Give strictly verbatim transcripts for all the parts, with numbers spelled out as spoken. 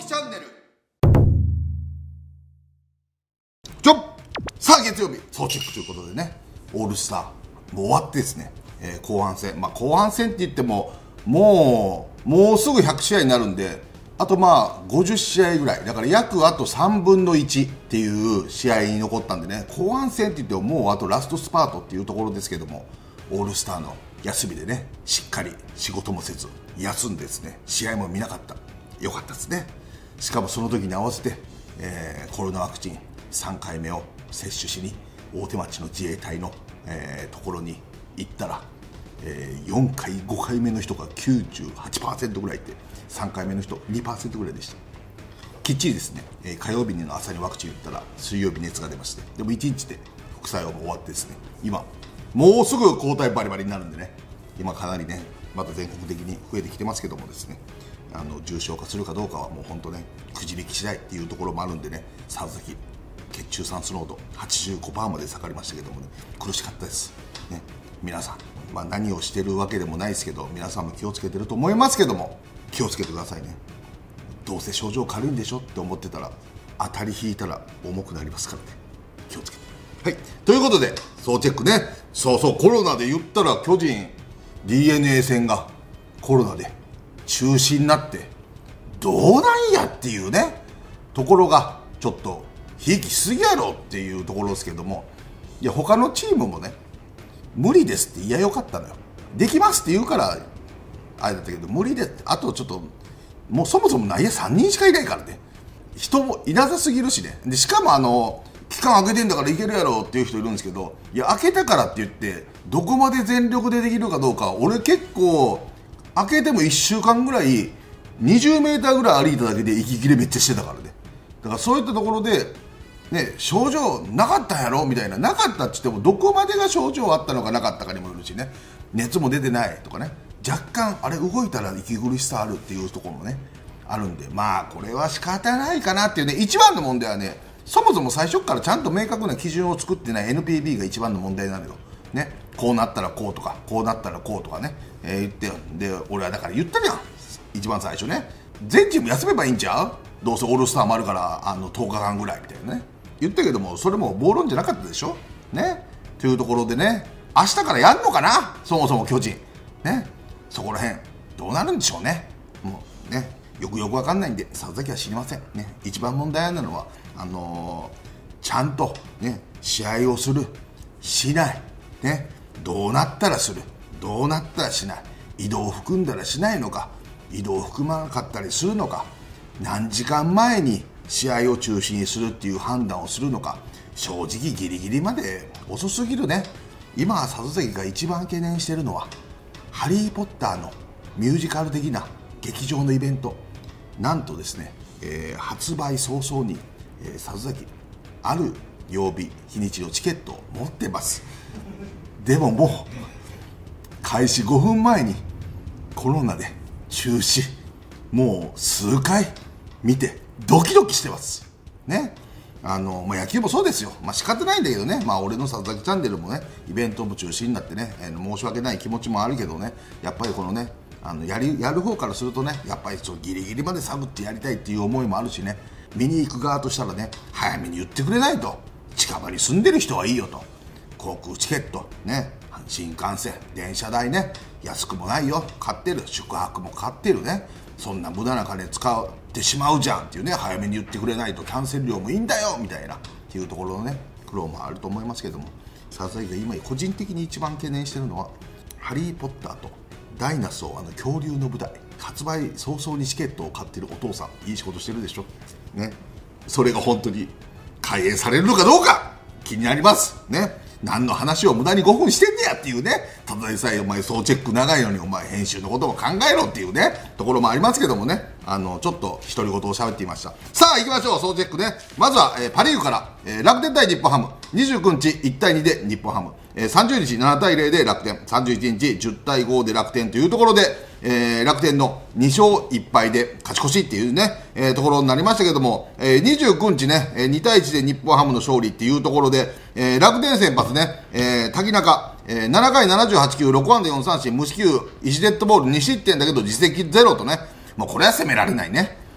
崎チャンネル。ちょっさあ月曜日総チェックということでね、オールスターもう終わってですね、えー、後半戦、まあ後半戦って言ってももうもうすぐひゃくしあいになるんで、あとまあごじゅっしあいぐらいだから、約あとさんぶんのいちっていう試合に残ったんでね、後半戦って言ってももうあとラストスパートっていうところですけども、オールスターの休みでね、しっかり仕事もせず休んでですね、試合も見なかった。よかったですね。しかもその時に合わせて、えー、コロナワクチンさんかいめを接種しに大手町の自衛隊の、えー、ところに行ったら、えー、よんかいごかいめの人が きゅうじゅうはちパーセント ぐらいいて、さんかいめの人 にパーセント ぐらいでした。きっちりですね、えー、火曜日の朝にワクチン打ったら水曜日熱が出まして、でもいちにちで副作用も終わってですね、今もうすぐ抗体バリバリになるんでね、今かなりねまた全国的に増えてきてますけどもですね、あの重症化するかどうかはもう本当ねくじ引き次第っていうところもあるんでね、さずき血中酸素濃度 はちじゅうごパーセント まで下がりましたけどもね、苦しかったです、ね、皆さん、まあ、何をしてるわけでもないですけど、皆さんも気をつけてると思いますけども、気をつけてくださいね。どうせ症状軽いんでしょって思ってたら、当たり引いたら重くなりますからね、気をつけて。はい、ということで総チェックね、そうそう、コロナで言ったら巨人 ディーエヌエー 戦がコロナで中止になってどうなんやっていうねところがちょっとひいきしすぎやろっていうところですけども、いや他のチームもね無理ですって言やよかったのよ。できますって言うからあれだったけど、無理であとちょっともうそもそも内野さんにんしかいないからね、人もいなさすぎるしね。でしかもあの期間空けてんだからいけるやろっていう人いるんですけど、いや空けたからって言ってどこまで全力でできるかどうか、俺結構開けてもいっしゅうかんぐらいにじゅうメーターぐらい歩いただけで息切れめっちゃしてたからね。だからそういったところで、ね、症状なかったんやろみたいな、なかったって言ってもどこまでが症状あったのかなかったかにもよるしね、熱も出てないとかね、若干あれ動いたら息苦しさあるっていうところもねあるんで、まあこれは仕方ないかなっていうね。一番の問題はね、そもそも最初からちゃんと明確な基準を作ってない エヌピービー が一番の問題なのよ、ね、こうなったらこうとかこうなったらこうとかね、えー、言ってよ。で俺はだから言ったじゃん、一番最初ね、全チーム休めばいいんちゃう、どうせオールスターもあるからあのとおかかんぐらいみたいなね言ったけども、それも暴論じゃなかったでしょね。というところでね、明日からやんのかな、そもそも巨人ね、そこら辺どうなるんでしょうね。もうねよくよくわかんないんで里崎は知りませんね。一番問題なのはあのー、ちゃんとね試合をするしないね、どうなったらするどうなったらしない、移動を含んだらしないのか、移動を含まなかったりするのか、何時間前に試合を中止にするっていう判断をするのか、正直ギリギリまで遅すぎるね。今里崎が一番懸念しているのはハリー・ポッターのミュージカル的な劇場のイベント、なんとですね、えー、発売早々に、えー、里崎ある曜日日にちのチケットを持ってます。でももう開始ごふんまえにコロナで中止、もう数回見てドキドキしてますね。あの、まあ、野球もそうですよ、まあ、仕方ないんだけどね、まあ、俺の里崎チャンネルもねイベントも中止になってね、えー、申し訳ない気持ちもあるけどね、やっぱりこのねあの や, りやる方からするとね、やっぱりちょっとギリギリまで探ってやりたいっていう思いもあるしね、見に行く側としたらね早めに言ってくれないと、近場に住んでる人はいいよと、航空チケットね、新幹線電車代ね安くもないよ、買ってる、宿泊も買ってるね、そんな無駄な金使ってしまうじゃんっていうね、早めに言ってくれないとキャンセル料もいいんだよみたいなっていうところのね苦労もあると思いますけども、里崎が今個人的に一番懸念してるのはハリー・ポッターとダイナソー、あの恐竜の舞台発売早々にチケットを買ってるお父さん、いい仕事してるでしょね、それが本当に開演されるのかどうか気になりますね。何の話を無駄にごふんしてんねやっていうね、ただでさえお前総チェック長いのにお前編集のことも考えろっていうねところもありますけどもね、あのちょっと独り言を喋っていました。さあ行きましょう、総チェックね。まずは、えー、パ・リーグから、えー、楽天対日本ハム、にじゅうくにちいちたいにで日本ハム、えー、さんじゅうにちななたいゼロで楽天、さんじゅういちにちじゅったいごで楽天というところで、えー、楽天のにしょういっぱいで勝ち越しっていうね、えー、ところになりましたけども、えー、にじゅうくにちね、えー、にたいいちで日本ハムの勝利っていうところで、えー、楽天先発ね、えー、滝中、えー、ななかいななじゅうはちきゅう、ろくあんだよんさんしん、無四球いちデッドボールにしってんだけど実績ゼロとね、もうこれは攻められないね。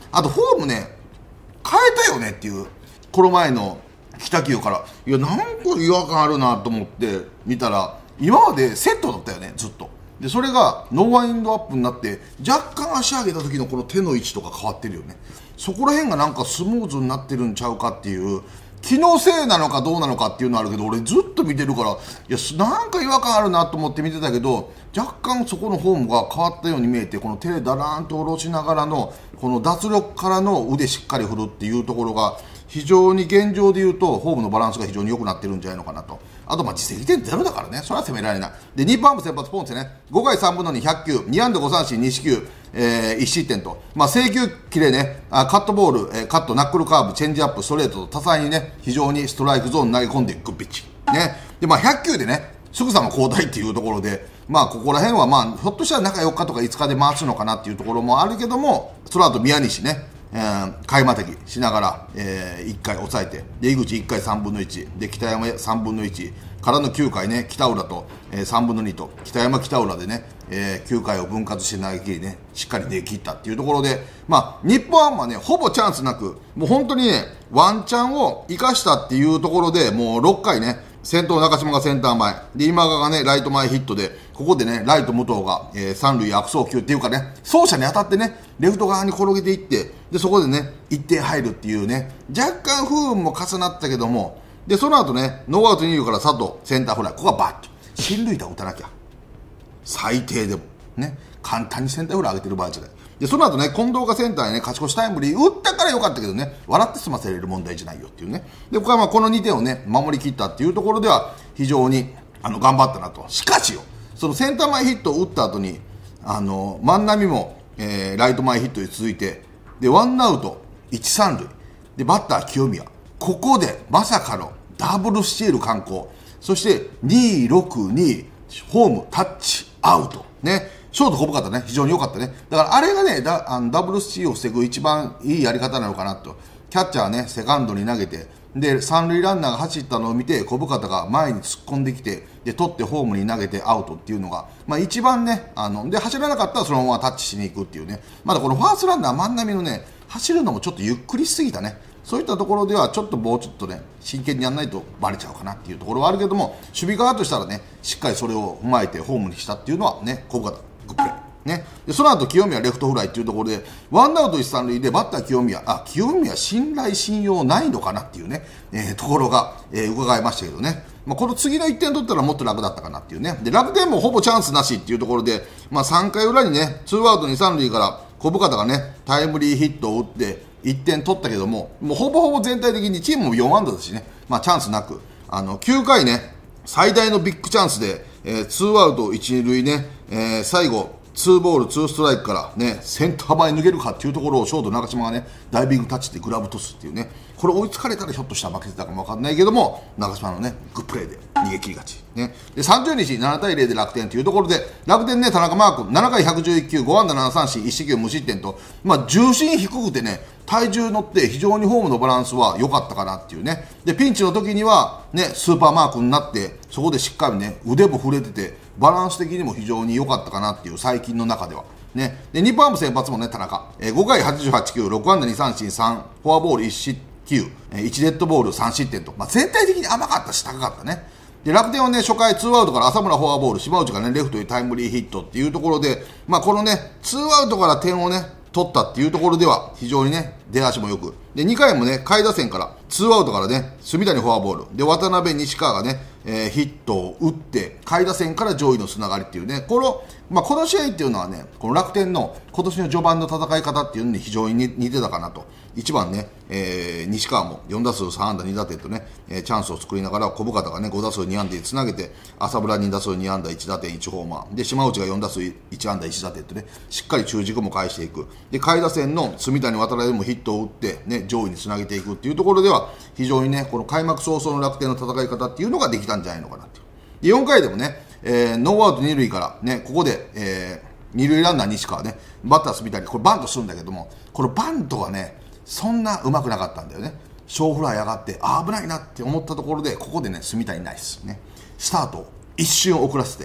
あとフォームね、変えたよねっていう、この前の北九から、いや、なんか違和感あるなと思って見たら、今までセットだったよね、ずっと。で、それがノーワインドアップになって、若干足上げた時のこの手の位置とか変わってるよね。そこら辺がなんかスムーズになってるんちゃうかっていう、気のせいなのかどうなのかっていうのはあるけど、俺ずっと見てるから、いや、なんか違和感あるなと思って見てたけど、若干そこのフォームが変わったように見えて、この手でだらーんと下ろしながらの、この脱力からの腕しっかり振るっていうところが、非常に現状で言うと、フォームのバランスが非常に良くなってるんじゃないのかなと。あと、まあ、実績点ゼロだからね、それは責められない。で、にパーム先発ポンセね、ごかいさんぶんのに、ひゃくきゅう、に安打ご三振、に四球、えー、いち失点と、まあ、制球機でね、あカットボール、えー、カット、ナックルカーブ、チェンジアップ、ストレートと多彩にね、非常にストライクゾーンに投げ込んでいくピッチ。ね。で、まあ、ひゃくきゅうでね、すぐさま交代っていうところで、まあ、ここら辺は、まあ、ひょっとしたら中よっかとかいつかで回すのかなっていうところもあるけども、その後、宮西ね、えー、買いまたぎしながら、えー、いっかい抑えて、で井口いっかいさんぶんのいちで北山さんぶんのいちからのきゅうかいね、北浦と、えー、さんぶんのにと北山北浦でね、えー、きゅうかいを分割して投げ切りね、しっかりできったっていうところで、まあ、日本ハムはね、ほぼチャンスなく、もう本当にね、ワンチャンを生かしたっていうところで、もうろっかいね、先頭中島がセンター前で、今川がねライト前ヒットで、ここでねライト武藤が、えー、三塁悪送球っていうかね、走者に当たってねレフト側に転げていって、でそこでねいってん入るっていうね、若干不運も重なったけども、でその後ねノーアウトに塁から佐藤センターフライ、ここはバッと進塁打を打たなきゃ最低でもね、簡単にセンターフライ上げてる場合じゃない。でその後ね近藤がセンターにね勝ち越しタイムリー打ったからよかったけどね、笑って済ませれる問題じゃないよっていうね。でここはまあこのにてんをね守り切ったっていうところでは非常にあの頑張ったなと。しかしよ、そのセンター前ヒットを打った後にあの万波も、えー、ライト前ヒットに続いて、でワンアウトいち三塁でバッター清宮、ここでまさかのダブルスチール敢行、そしてにろくにホームタッチアウトね、ショート小深田ね、非常に良かったね。だからあれがね、ダ, あのダブルスチールを防ぐ一番いいやり方なのかなと。キャッチャーね、セカンドに投げて、で、三塁ランナーが走ったのを見て、小深田が前に突っ込んできて、で、取ってホームに投げてアウトっていうのが、まあ一番ね、あの、で、走らなかったらそのままタッチしに行くっていうね。まだこのファーストランナー万波のね、走るのもちょっとゆっくりしすぎたね。そういったところではちょっともうちょっとね真剣にやらないとバレちゃうかなっていうところはあるけども、守備側としたらねしっかりそれを踏まえてホームにしたっていうのはね、小深田グップレーね。でその後清宮レフトフライっていうところでワンアウト一三塁でバッター清宮、あ清宮信頼信用ないのかなっていうね、えー、ところが、えー、伺いましたけどね。まあ、この次のいってん取ったらもっと楽だったかなっていうね。で楽天もほぼチャンスなしっていうところで、まあ、さんかい裏にねツーアウトに三塁から小深田がねタイムリーヒットを打っていってん取ったけども、もうほぼほぼ全体的にチームもよん安打だしね、まあ、チャンスなく、あのきゅうかいね最大のビッグチャンスで、えー、ツーアウトいち二塁ね、えー、最後ツーボールツーストライクからねセンター前抜けるかっていうところをショート中島がねダイビングタッチでグラブトスっていうね、これ追いつかれたらひょっとしたら負けてたかも分かんないけども、中島のねグップレーで逃げ切り勝ちね。でさんじゅうにちななたいゼロで楽天というところで、楽天ね田中マー君ななかいひゃくじゅういち球ご安打なな三振いち四球無失点と、まあ、重心低くてね体重乗って非常にフォームのバランスは良かったかなっていうね。でピンチの時にはねスーパーマークになってそこでしっかりね腕も振れててバランス的にも非常に良かったかなっていう最近の中ではね。でにパーム先発もね田中、えー、ごかいはちじゅうはち球ろく安打に三振さんフォアボールいち失球いちデッドボールさん失点と、まあ、全体的に甘かったし高かったね。で楽天はね初回ツーアウトから浅村フォアボール、島内がねレフトにタイムリーヒットっていうところで、まあ、このねツーアウトから点をね取ったっていうところでは非常にね出足もよく、でにかいもね下位打線からツーアウトからね隅田にフォアボールで渡辺西川がね、えー、ヒットを打って下位打線から上位のつながりっていうね、この、まあ、この試合っていうのはねこの楽天の今年の序盤の戦い方っていうのに非常に似てたかなと。いちばんね、えー、西川もよん打数さん安打に打点とね、えー、チャンスを作りながら小深田がねご打数に安打につなげて、浅村に打数に安打いち打点いちホーマーで島内がよん打数いち安打いち打点とねしっかり中軸も返していく。で下位打線の隅田に渡辺もヒットを打ってね上位につなげていくっていうところでは非常にねこの開幕早々の楽天の戦い方っていうのができたんじゃないのかなっていう。でよんかいでもね、えー、ノーアウトに塁からねここで、えー、に塁ランナー西川ねバッター隅田にこれバントするんだけども、このバントはねそんなうまくなかったんだよね。小フライ上がってあ危ないなって思ったところでここでね隅田にナイスねスタートを一瞬遅らせて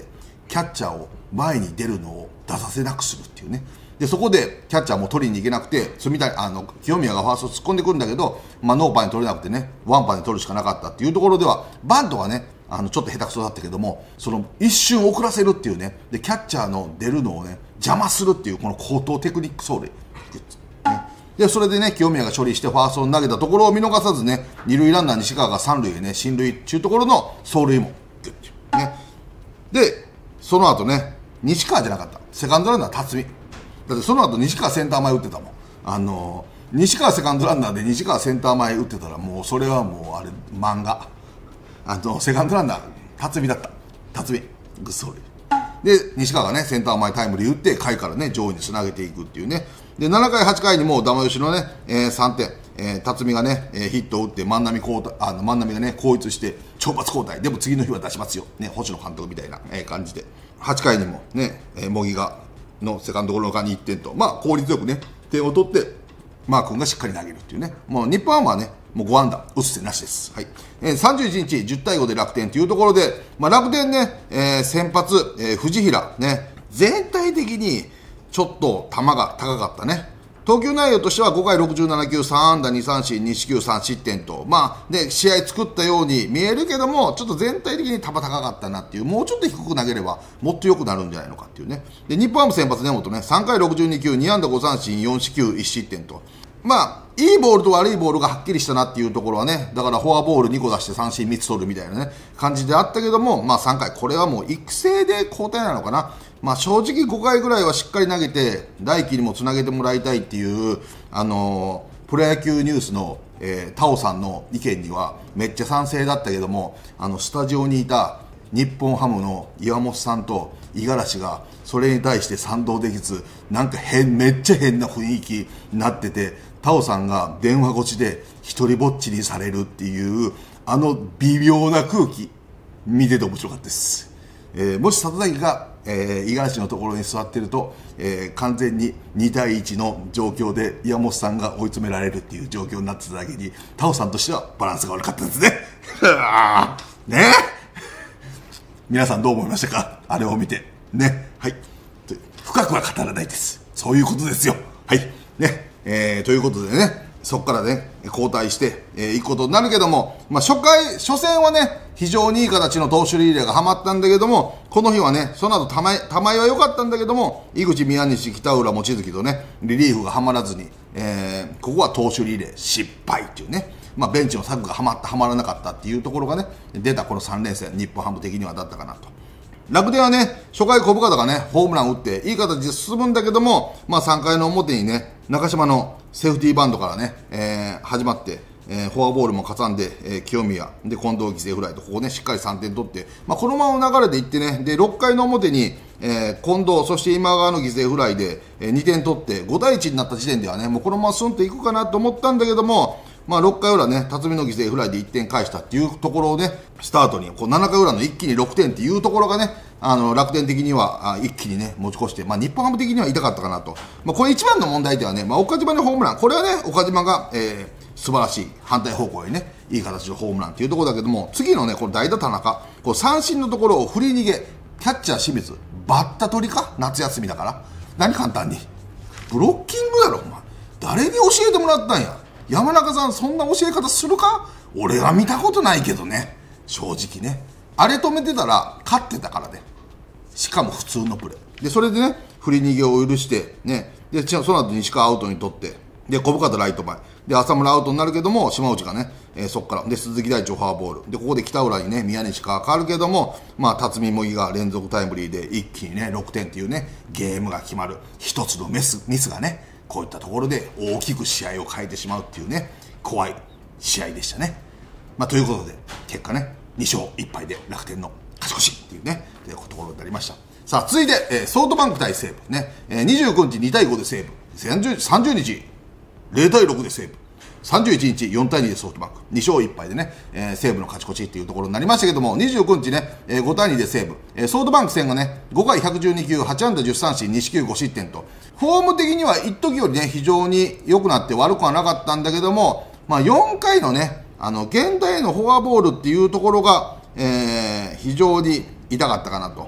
キャッチャーを前に出るのを出させなくするっていうね。でそこでキャッチャーも取りに行けなくて、住谷あの清宮がファースト突っ込んでくるんだけど、まあ、ノーパンに取れなくてね、ワンパンに取るしかなかったっていうところでは、バントはねあのちょっと下手くそだったけども、その一瞬遅らせるっていうね、でキャッチャーの出るのをね邪魔するっていうこの高等テクニック走塁、ね、でそれでね清宮が処理してファーストに投げたところを見逃さずね、二塁ランナー西川が三塁へね進塁っていうところの走塁もグッてね。でその後ね西川じゃなかった、セカンドランナー辰巳だって、その後西川センター前打ってたもん。あのー、西川セカンドランナーで西川センター前打ってたら、もうそれはもうあれ漫画。あのセカンドランナー辰巳だった、辰巳グッソールで西川がねセンター前タイムリー打って下位からね上位につなげていくっていうね。でななかいはちかいにもう玉吉のね、えー、さんてん、えー、辰巳がね、えー、ヒットを打って万波交代、あの万波がね後逸して懲罰交代でも次の日は出しますよ、ね、星野監督みたいな、えー、感じではちかいにもね、えー、茂木がのセカンドゴロの間にいってんと、まあ効率よくね点を取ってマー君がしっかり投げるっていうね。もう日本ハムはねもうごあんだ打つ手なしです。はい、えー、さんじゅういちにちじゅったいごで楽天というところで、まあ、楽天ね、えー、先発、えー、藤平ね全体的にちょっと球が高かったね。投球内容としてはごかいろくじゅうななきゅう、さんあんだにさんしんに四球さんしってんと、まあね、試合作ったように見えるけども、ちょっと全体的に球高かったなっていう、もうちょっと低く投げればもっと良くなるんじゃないのかっていうね。で日本ハム先発根本ねさんかいろくじゅうにきゅう、にあんだごさんしん、よんしきゅういちしってんと、まあいいボールと悪いボールがはっきりしたなっていうところはね、だからフォアボールにこ出して三振みっつ取るみたいなね感じであったけども、まあさんかいこれはもう育成で交代なのかな。まあ正直ごかいぐらいはしっかり投げて来季にもつなげてもらいたいっていう、あのー、プロ野球ニュースの、えー、タオさんの意見にはめっちゃ賛成だったけども、あのスタジオにいた日本ハムの岩本さんと五十嵐がそれに対して賛同できず、なんか変めっちゃ変な雰囲気になってて、タオさんが電話越しで一人ぼっちにされるっていうあの微妙な空気見てて面白かったです。えー、もし里崎が五十嵐のところに座ってると、えー、完全ににたいいちの状況で岩本さんが追い詰められるっていう状況になってただけに、タオさんとしてはバランスが悪かったですねね皆さんどう思いましたか、あれを見てね。はい、深くは語らないです、そういうことですよ。はいね、えー、ということでね、そこからね交代してい、えー、くことになるけども、まあ、初回初戦はね非常にいい形の投手リレーがはまったんだけども、この日はねその後玉井玉井は良かったんだけども、井口、宮西、北浦、望月とねリリーフがはまらずに、えー、ここは投手リレー失敗っていうね、まあ、ベンチの策がはまったはまらなかったっていうところがね出たこのさんれんせん、日本ハム的にはだったかなと。楽天はね初回小深田がねホームラン打っていい形で進むんだけども、まあ、さんかいの表にね中島のセーフティーバントからね、えー、始まって、えー、フォアボールも挟んで、えー、清宮で近藤犠牲フライとここねしっかりさんてん取って、まあ、このままの流れでいってね、でろっかいの表に、えー、近藤そして今川の犠牲フライで、えー、にてん取ってごたいいちになった時点ではねもうこのままスンといくかなと思ったんだけども、まあ、ろっかい裏ね辰巳の犠牲フライでいってん返したっていうところをねスタートにこうななかい裏の一気にろくてんっていうところがね、あの楽天的にはあ一気にね持ち越して、まあ、日本ハム的には痛かったかなと。まあ、これ一番の問題ではね、まあ、岡島のホームラン、これはね岡島が、えー、素晴らしい反対方向へねいい形のホームランっていうところだけども、次のねこれ代打田中こう三振のところを振り逃げ、キャッチャー清水バッタ取りか、夏休みだから何簡単にブロッキングだろお前、誰に教えてもらったんや。山中さんそんな教え方するか。俺は見たことないけどね、正直ね。あれ止めてたら勝ってたからね、しかも普通のプレーで、それでね振り逃げを許してね、でその後西川アウトに取って、で小深田ライト前で浅村アウトになるけども、島内がね、えー、そこからで鈴木大地フォアボールで、ここで北浦にね宮西川変わるけども、まあ辰巳茂木が連続タイムリーで一気にねろくてんっていうねゲームが決まる一つのミスミスがねこういったところで大きく試合を変えてしまうっていうね怖い試合でしたね。まあ、ということで結果ねにしょういっぱいで楽天の勝ち越しっていうねというところになりました。さあ続いて、えー、ソフトバンク対西武ね、えー、にじゅうくにちにたいごで西武、さんじゅうにちぜろたいろくで西武、さんじゅういちにちよんたいにでソフトバンク、にしょういっぱいでね、えー、西武の勝ち越しっていうところになりましたけども、にじゅうくにちね、えー、ごたいにで西武、えー、ソフトバンク戦がねごかいひゃくじゅうにきゅう、はちあんだじゅっさんしん、にしきゅうごしってんと、フォーム的には一時よりね非常に良くなって悪くはなかったんだけども、まあ、よんかいのねあの源田へのフォアボールっていうところが、えー、非常に痛かったかなと。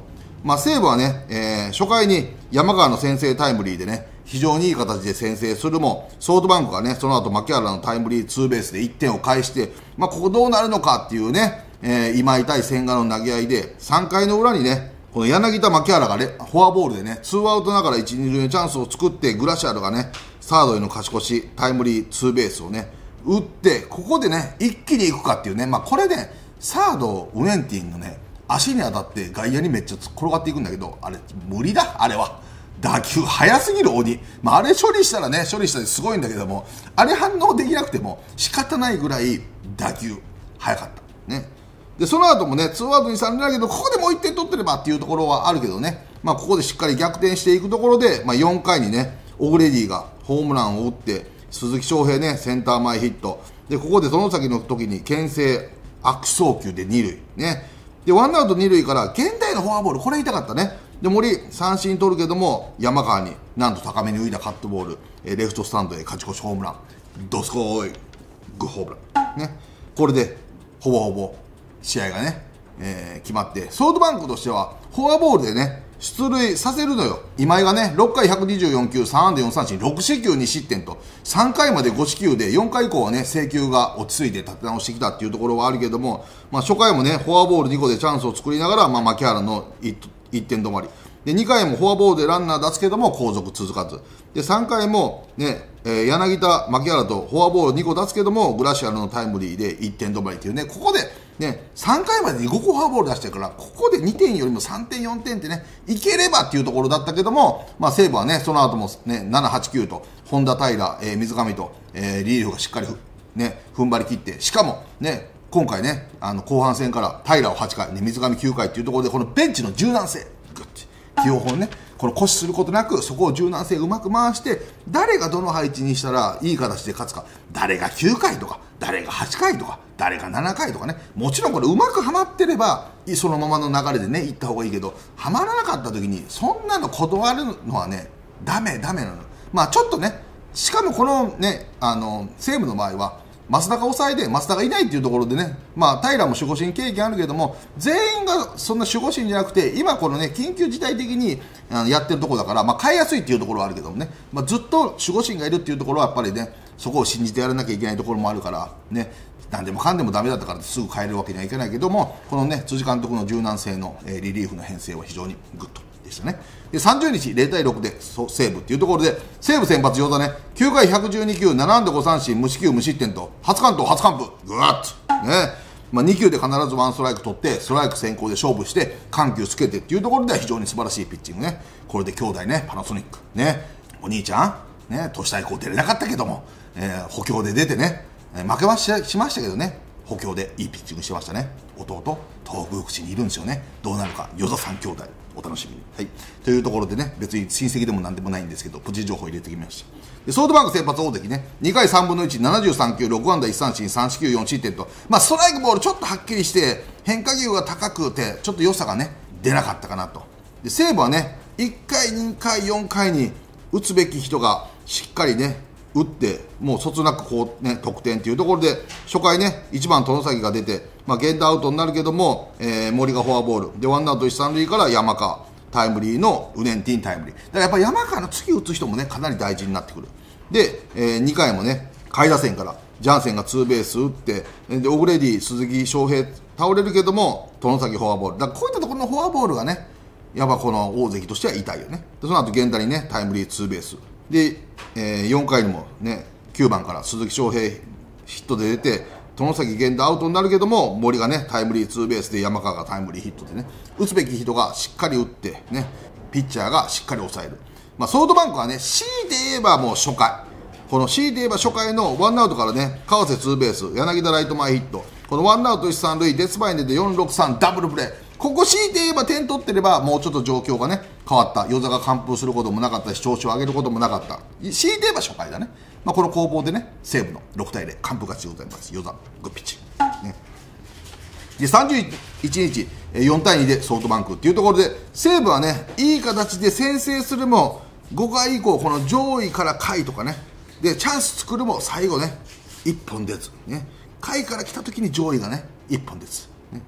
まあ、西武はね、えー、初回に山川の先制タイムリーでね、非常にいい形で先制するも、ソフトバンクがね、その後牧原のタイムリーツーベースでいってんを返して、まあ、ここどうなるのかっていうね、えー、今井対千賀の投げ合いで、さんかいの裏にね、この柳田、牧原がフォアボールでね、ツーアウトながらいち、に塁のチャンスを作って、グラシアルがね、サードへの勝ち越し、タイムリーツーベースをね、打って、ここでね、一気にいくかっていうね、まあ、これね、サード、ウエンティンのね、足に当たって外野にめっちゃ転がっていくんだけど、あれ、無理だ、あれは。打球速すぎる鬼。まあ、あれ処理したらね、処理したらすごいんだけども、あれ反応できなくても仕方ないぐらい打球速かった。ね。で、その後もね、ツーアウトにさん塁だけど、ここでもういってん取ってればっていうところはあるけどね、まあ、ここでしっかり逆転していくところで、まあ、よんかいにね、オグレディがホームランを打って、鈴木翔平ね、センター前ヒット。で、ここで外崎の時に牽制、悪送球でに塁。ね。で、ワンアウトに塁から、現代のフォアボール、これ言いたかったね。で、森、三振取るけども、山川になんと高めに浮いたカットボール、えー、レフトスタンドへ勝ち越しホームラン。どすこーい、グッホームラン。ね。これで、ほぼほぼ、試合がね、えー、決まって、ソフトバンクとしては、フォアボールでね、出塁させるのよ。今井がね、ろっかいひゃくにじゅうよん球、さん安打よん三振、ろく四球に失点と、さんかいまでご四球で、よんかい以降はね、制球が落ち着いて立て直してきたっていうところはあるけども、まあ、初回もね、フォアボールに個でチャンスを作りながら、まあ、牧原のいってん止まり。で、にかいもフォアボールでランナー出すけども、後続続かず。で、さんかいもね、えー、柳田、牧原とフォアボールに個出すけども、グラシアルのタイムリーでいってん止まりっていうね、ここで、ね、さんかいまでにご個フォアボール出してるから、ここでにてんよりもさんてん、よんてんってね、いければっていうところだったけども、まあ、西武はね、その後もね、なな、はち、きゅうと、本田平、えー、水上と、えー、リリーフがしっかりね、踏ん張り切って、しかもね、今回ね、あの後半戦から平をはちかい、ね、水上きゅうかいっていうところで、このベンチの柔軟性、グッチ、起用法ね、この固視することなく、そこを柔軟性うまく回して、誰がどの配置にしたらいい形で勝つか、誰がきゅうかいとか、誰がはちかいとか、誰がななかいとかね、もちろんこれうまくはまってれば、そのままの流れでね、いった方がいいけど、はまらなかった時に、そんなの断るのはね、ダメ、ダメなの。まあちょっとね、しかもこのね、あの、西武の場合は、増田が抑えで、増田がいないっていうところでね、まあ、平も守護神経験あるけども、全員がそんな守護神じゃなくて、今このね、緊急事態的にやってるところだから、まあ、変えやすいっていうところはあるけどもね、まあ、ずっと守護神がいるっていうところはやっぱりね、そこを信じてやらなきゃいけないところもあるから、ね、何でもかんでもダメだったからすぐ変えるわけにはいけないけども、このね、辻監督の柔軟性の、えー、リリーフの編成は非常にグッドでしたね。で、さんじゅうにちゼロたいろくで西武っていうところで、西武先発与田ね、きゅうかいひゃくじゅうに球、なな安打ご三振、無四球無失点と、初完投、初完封、ぐわっと、ね。まあ、に球で必ずワンストライク取って、ストライク先行で勝負して、緩急つけてっていうところでは非常に素晴らしいピッチングね。これで兄弟ね、パナソニック、ね。お兄ちゃん、ね、都市対抗出れなかったけども、えー、補強で出てね、えー、負けはししましたけどね、補強でいいピッチングしてましたね。弟、東北福祉にいるんですよね。どうなるか、与座三兄弟。お楽しみに、はい、というところでね、別に親戚でもなんでもないんですけど、プチ情報入れてきました。でソフトバンク先発大関ね、にかいさんぶんのいち、ななじゅうさん球、ろく安打いち三振、さん四球よん失点と、まあ、ストライクボールちょっとはっきりして、変化球が高くて、ちょっと良さがね、出なかったかなと。で西武はね、いっかい、にかい、よんかいに打つべき人がしっかりね、打って、もうそつなくこう、ね、得点というところで、初回ね、いちばん外崎が出て、まあ、ゲットアウトになるけども、えー、森がフォアボール、で、ワンアウトいち、さん塁から山川、タイムリーのウネンティンタイムリー。だからやっぱり山川の次打つ人もね、かなり大事になってくる。で、えー、にかいもね、下位打線から、ジャンセンがツーベース打って、で、オグレディ、鈴木翔平、倒れるけども、外崎フォアボール。だからこういったところのフォアボールがね、やっぱこの大関としては痛いよね。で、その後、源田にね、タイムリーツーベース。で、えー、よんかいにもね、きゅうばんから鈴木翔平ヒットで出て、外崎源田アウトになるけども、森がね、タイムリーツーベースで山川がタイムリーヒットでね、打つべき人がしっかり打って、ね、ピッチャーがしっかり抑える。まあ、ソフトバンクはね、強いて言えばもう初回。この強いて言えば初回のワンアウトからね、川瀬ツーベース、柳田ライト前ヒット、このワンアウトいち、さん塁、デスパイネでよん、ろく、さんダブルプレー。ここ強いて言えば点取ってればもうちょっと状況がね変わった。与座が完封することもなかったし、調子を上げることもなかった。強いて言えば初回だね。まあ、この攻防でね、西武のろくたいゼロ完封勝ちでございます。与座グッピッチ、ね、でさんじゅういちにちよんたいにでソフトバンクっていうところで、西武はねいい形で先制するもごかい以降この上位から下位とかねでチャンス作るも最後ねいっぽん出ずね、下位から来た時に上位がねいっぽん出ず、ね、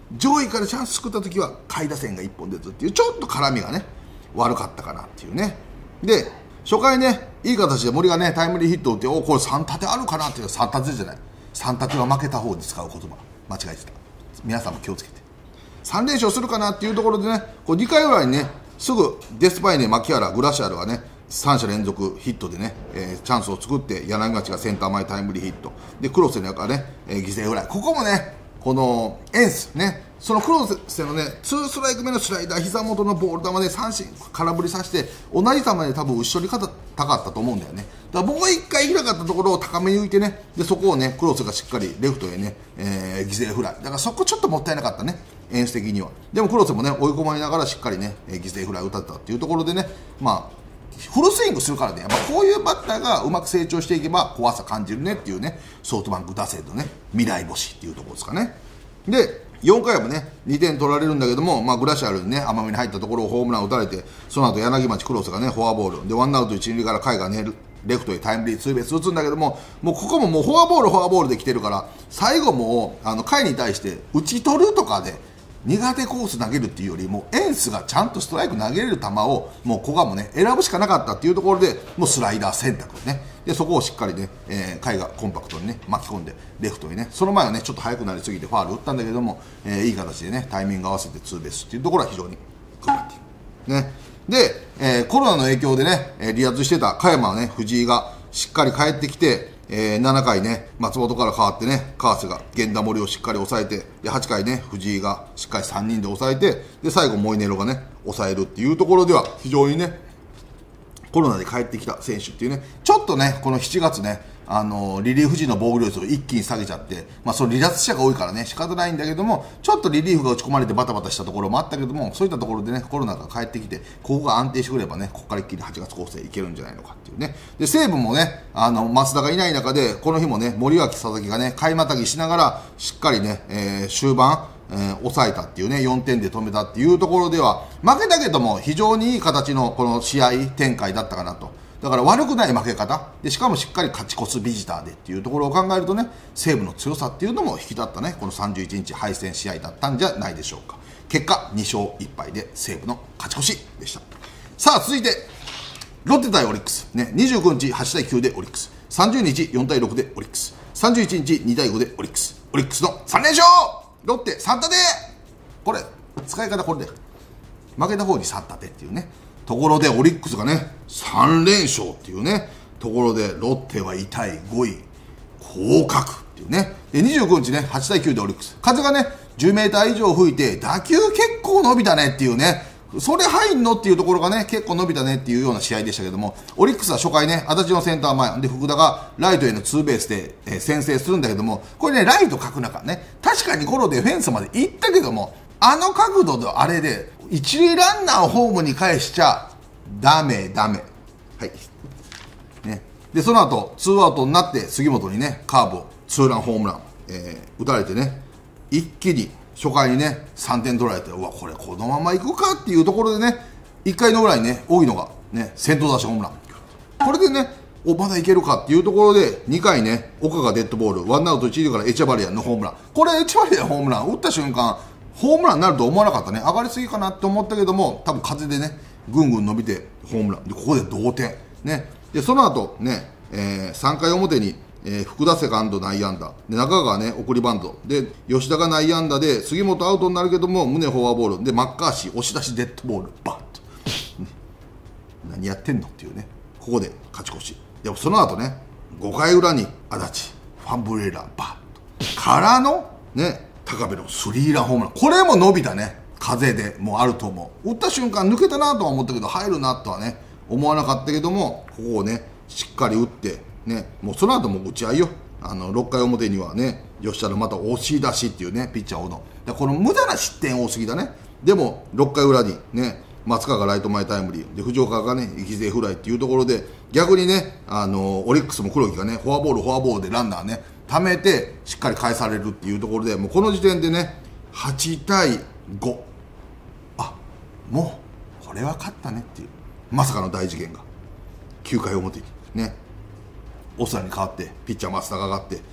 上位からチャンス作った時は下位打線がいっぽん出ずっていうちょっと絡みがね悪かったかなっていうね。で初回ねいい形で森がねタイムリーヒットを打って、おこれさん立てあるかなっていう、さん立てじゃない、さん立ては負けた方に使う言葉間違えてた。皆さんも気をつけて、さん連勝するかなっていうところでね、こうにかいぐらいにねすぐデスパイネ、牧原、グラシアルがねさん者連続ヒットでね、えー、チャンスを作って、柳町がセンター前タイムリーヒットで、黒瀬の中ね、えー、犠牲フライ、ここもねこのエンスね、その黒瀬のねツーストライク目のスライダー、膝元のボール球で三振空振りさせて、同じ球で多分後ろに肩たかったと思うんだよね。だからもう一回開かったところを高めに浮いてね、でそこをね黒瀬がしっかりレフトへね、えー、犠牲フライだから、そこちょっともったいなかったね、エンス的には。でも黒瀬もね追い込まれながらしっかりね犠牲フライを打たれたっていうところでね、まあフルスイングするからね、やっぱこういうバッターがうまく成長していけば怖さ感じるねっていうね、ソフトバンク打線のね未来星っていうところですかね。でよんかいもねにてん取られるんだけども、まあ、グラシアルにね甘めに入ったところをホームラン打たれて、その後柳町、黒瀬がねフォアボールでワンアウト一塁から甲斐がねレフトへタイムリーツーベース打つんだけども、もうここももうフォアボールフォアボールで来てるから、最後もうあの甲斐に対して打ち取るとかで苦手コース投げるっていうよりも、エンスがちゃんとストライク投げれる球をもう古賀もね選ぶしかなかったっていうところで、もうスライダー選択ね、でそこをしっかりね、えー、甲斐がコンパクトにね巻き込んでレフトにね、その前はねちょっと速くなりすぎてファウル打ったんだけども、えー、いい形でねタイミング合わせてツーベースっていうところは非常に頑張っているね。で、えー、コロナの影響でね離脱してた加山はね藤井がしっかり帰ってきて、えー、ななかいね松本から変わってね川瀬が源田森をしっかり抑えて、ではちかいね藤井がしっかりさんにんで抑えて、で最後モイネロがね抑えるっていうところでは非常にねコロナで帰ってきた選手っていうね、ちょっとねこのしちがつねあのリリーフ陣の防御率を一気に下げちゃって、まあ、その離脱者が多いからね仕方ないんだけども、ちょっとリリーフが打ち込まれてバタバタしたところもあったけども、そういったところでねコロナが帰ってきて、ここが安定してくればねここから一気にはちがつ構成いけるんじゃないのかっていうね。で西武もねあの増田がいない中で、この日もね森脇佐々木がね買いまたぎしながらしっかりね、えー、終盤えー、抑えたっていうね、よんてんで止めたっていうところでは、負けたけども非常にいい形のこの試合展開だったかなと。だから悪くない負け方で、しかもしっかり勝ち越すビジターでっていうところを考えるとね、西武の強さっていうのも引き立ったねこのさんじゅういちにち敗戦試合だったんじゃないでしょうか。結果にしょういっぱいで西武の勝ち越しでした。さあ続いてロッテ対オリックス、ね、にじゅうくにちはちたいきゅうでオリックス、さんじゅうにちよんたいろくでオリックス、さんじゅういちにちにたいごでオリックス、オリックスのさんれんしょう、ロッテさん立て、これ使い方これで負けた方にさん立てっていうねところで、オリックスがねさんれんしょうっていうねところで、ロッテは痛いごい降格っていうね。でにじゅうくにちねはちたいきゅうでオリックス、風がねじゅうメーター以上吹いて打球結構伸びたねっていうね、それ入んのっていうところがね結構伸びたねっていうような試合でしたけども、オリックスは初回ね足立のセンター前で福田がライトへのツーベースで、えー、先制するんだけども、これねライト角中ね確かにゴロでフェンスまで行ったけども、あの角度であれで一塁ランナーをホームに返しちゃダメダメ、はいね、でその後ツーアウトになって杉本にねカーブをツーランホームラン、えー、打たれてね、一気に初回にねさんてん取られて、うわこれこのままいくかっていうところでね、いっかいの裏にね荻野がね先頭打者ホームラン、これでねおまだいけるかっていうところで、にかいね岡がデッドボール、ワンアウト一塁からエチェバリアンのホームラン、これエチェバリアンホームラン打った瞬間ホームランになると思わなかったね、上がりすぎかなって思ったけども、多分風でねぐんぐん伸びてホームランで、ここで同点ね。でその後ね、えー、さんかい表に、えー、福田セカンド内野安打で、中川がね送りバントで、吉田が内野安打で杉本アウトになるけども宗フォアボールで、マッカーシー押し出しデッドボールバッと、ね、何やってんのっていうね、ここで勝ち越し。でもその後ねごかい裏に足立ファンブレーラーバッとからのね高部のスリーランホームラン、これも伸びたね、風でもうあると思う、打った瞬間抜けたなとは思ったけど入るなとはね思わなかったけども、ここをねしっかり打ってね、もうその後も打ち合いよ。あのろっかい表にはね吉田のまた押し出しっていうねピッチャー小野だ、この無駄な失点多すぎだね。でもろっかい裏にね松川がライト前タイムリーで、藤岡がね犠牲フライっていうところで、逆にねあのオリックスも黒木がねフォアボールフォアボールでランナーね溜めてしっかり返されるっていうところで、もうこの時点でねはちたいご、あもうこれは勝ったねっていうまさかの大事件がきゅうかい表にねオスナに変わってピッチャー松田が上がって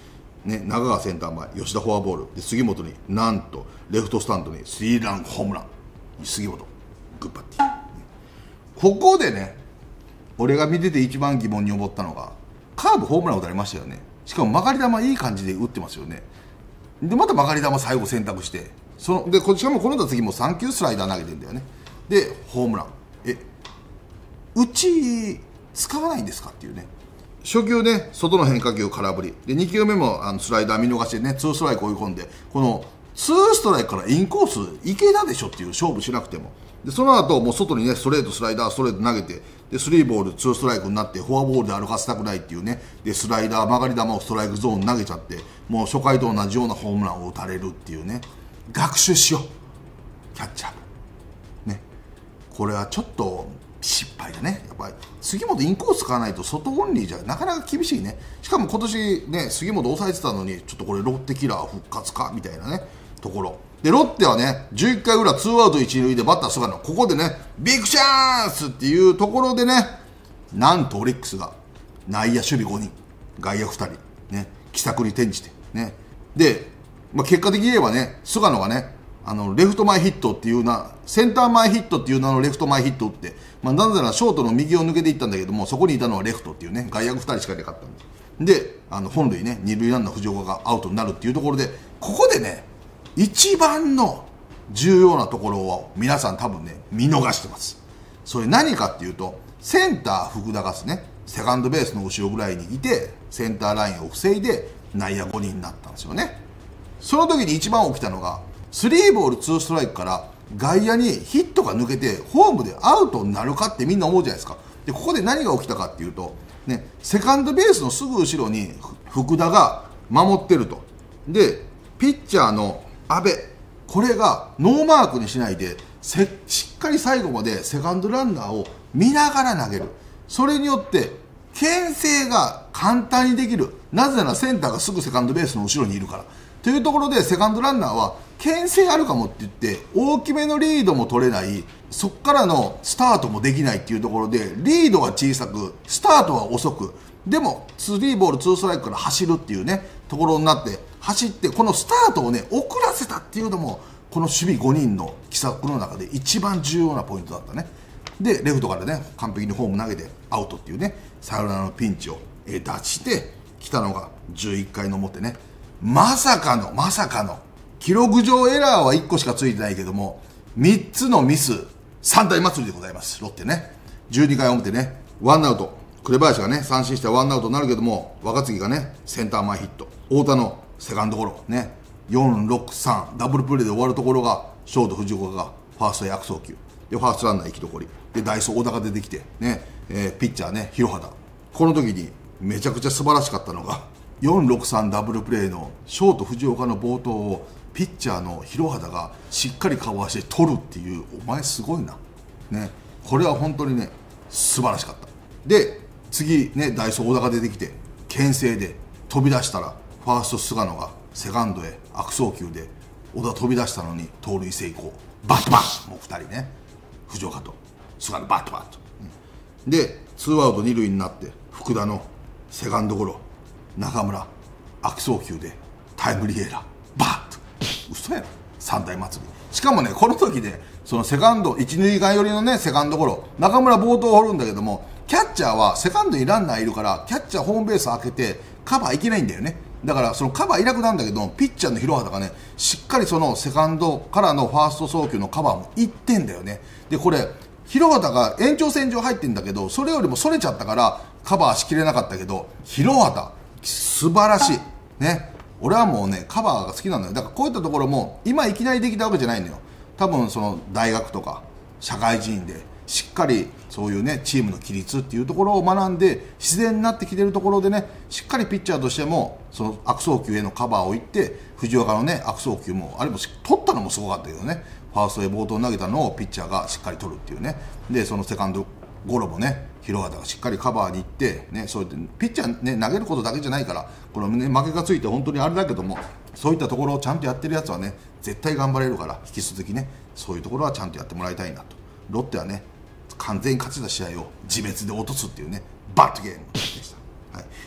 ね、中川センター前、吉田フォアボールで、杉本になんとレフトスタンドにスリーランホームラン、杉本グッバッティ、ここでね、俺が見てて一番疑問に思ったのが、カーブホームラン打たれましたよね。しかも曲がり球いい感じで打ってますよね。でまた曲がり球最後選択して、そのでしかもこの打席もさん球スライダー投げてるんだよね。でホームラン、えうち使わないんですかっていうね。初球ね、外の変化球空振りで、に球目もあのスライダー見逃してね、ツーストライク追い込んで、このツーストライクからインコースいけたでしょっていう、勝負しなくても。でその後もう外にね、ストレートスライダーストレート投げて、でスリーボールツーストライクになって、フォアボールで歩かせたくないっていうね、でスライダー曲がり球をストライクゾーンに投げちゃって、もう初回と同じようなホームランを打たれるっていうね。学習しよう、キャッチャーね。これはちょっと失敗だね。やっぱり杉本インコース使わないと外オンリーじゃなかなか厳しいね。しかも今年ね、杉本抑えてたのに、ちょっとこれロッテキラー復活かみたいなねところで、ロッテはねじゅういっかい裏ツーアウトいち塁でバッター菅野、ここでねビッグチャンスっていうところでね、なんとオリックスが内野守備ごにん、外野ふたりね、奇策に転じてね、で、まあ、結果的に言えばね、菅野がね、あのレフト前ヒットっていうな、センター前ヒットっていう名のレフト前ヒットを打って、まあ、なぜならショートの右を抜けていったんだけども、そこにいたのはレフトっていうね、外野ふたりしかいなかったんです。で、あの本塁ね、二塁ランナー藤岡がアウトになるっていうところで、ここでね、一番の重要なところを皆さん多分ね、見逃してます。それ何かっていうと、センター福田がですね、セカンドベースの後ろぐらいにいて、センターラインを防いで内野ごにんになったんですよね。その時に一番起きたのが、スリーボールツーストライクから外野にヒットが抜けてホームでアウトになるかってみんな思うじゃないですか。でここで何が起きたかっていうと、ね、セカンドベースのすぐ後ろに福田が守ってると。でピッチャーの阿部、これがノーマークにしないでせしっかり最後までセカンドランナーを見ながら投げる。それによって牽制が簡単にできる。なぜならセンターがすぐセカンドベースの後ろにいるからというところで、セカンドランナーは牽制あるかもって言って大きめのリードも取れない、そこからのスタートもできないっていうところで、リードは小さくスタートは遅く、でもスリーボールツーストライクから走るっていうねところになって、走ってこのスタートをね遅らせたっていうのも、この守備ごにんの奇策の中で一番重要なポイントだったね。でレフトからね完璧にホーム投げてアウトっていうね、サヨナラのピンチを出してきたのがじゅういっかいの表ね。まさかのまさかの記録上エラーはいっこしかついてないけども、みっつのミスさんだい祭りでございます、ロッテね。じゅうにかい表ね、ワンアウト、紅林がね三振してワンアウトになるけども、若月がねセンター前ヒット、太田のセカンドゴロね、よんろくさんダブルプレーで終わるところが、ショート藤岡がファーストへ悪送球で、ファーストランナー行き残りで、ダイソー小田が出てきてね、えー、ピッチャーね広畑、この時にめちゃくちゃ素晴らしかったのが、よんろくさんダブルプレーのショート藤岡の冒頭をピッチャーの広畑がしっかりカバーして取るっていう、お前すごいなね。これは本当にね素晴らしかった。で次ね、ダイソー小田が出てきて牽制で飛び出したら、ファースト菅野がセカンドへ悪送球で、小田飛び出したのに盗塁成功、バットバッもうふたりね、藤岡と菅野バットバッと、うん、でツーアウト二塁になって福田のセカンドゴロ、中村悪送球でタイムリーエラー、バッと嘘やろ、さんだい祭り。しかもねこの時で、ね、そのセカンド一塁間寄りのねセカンドゴロ、中村冒頭を掘るんだけども、キャッチャーはセカンドにランナーいるから、キャッチャーホームベース開けてカバーいけないんだよね。だからそのカバーいなくなるんだけど、ピッチャーの広畑がねしっかりそのセカンドからのファースト送球のカバーもいってんだよね。でこれ広畑が延長線上入ってんだけど、それよりもそれちゃったからカバーしきれなかったけど、広畑素晴らしいね。俺はもうねカバーが好きなんだよ。だからこういったところも今いきなりできたわけじゃないのよ。多分その大学とか社会人でしっかりそういうねチームの規律っていうところを学んで自然になってきてるところでね、しっかりピッチャーとしてもその悪送球へのカバーをいって、藤岡のね悪送球もあれも取ったのもすごかったけどね、ファーストへ冒頭投げたのをピッチャーがしっかり取るっていうね。でそのセカンドゴロもね広畑がしっかりカバーに行ってね、そうやってピッチャーね投げることだけじゃないから、このね負けがついて本当にあれだけども、そういったところをちゃんとやってるやつはね絶対頑張れるから、引き続きねそういうところはちゃんとやってもらいたいなと。ロッテはね完全に勝ちた試合を自滅で落とすっていうねバッドゲームでした。はい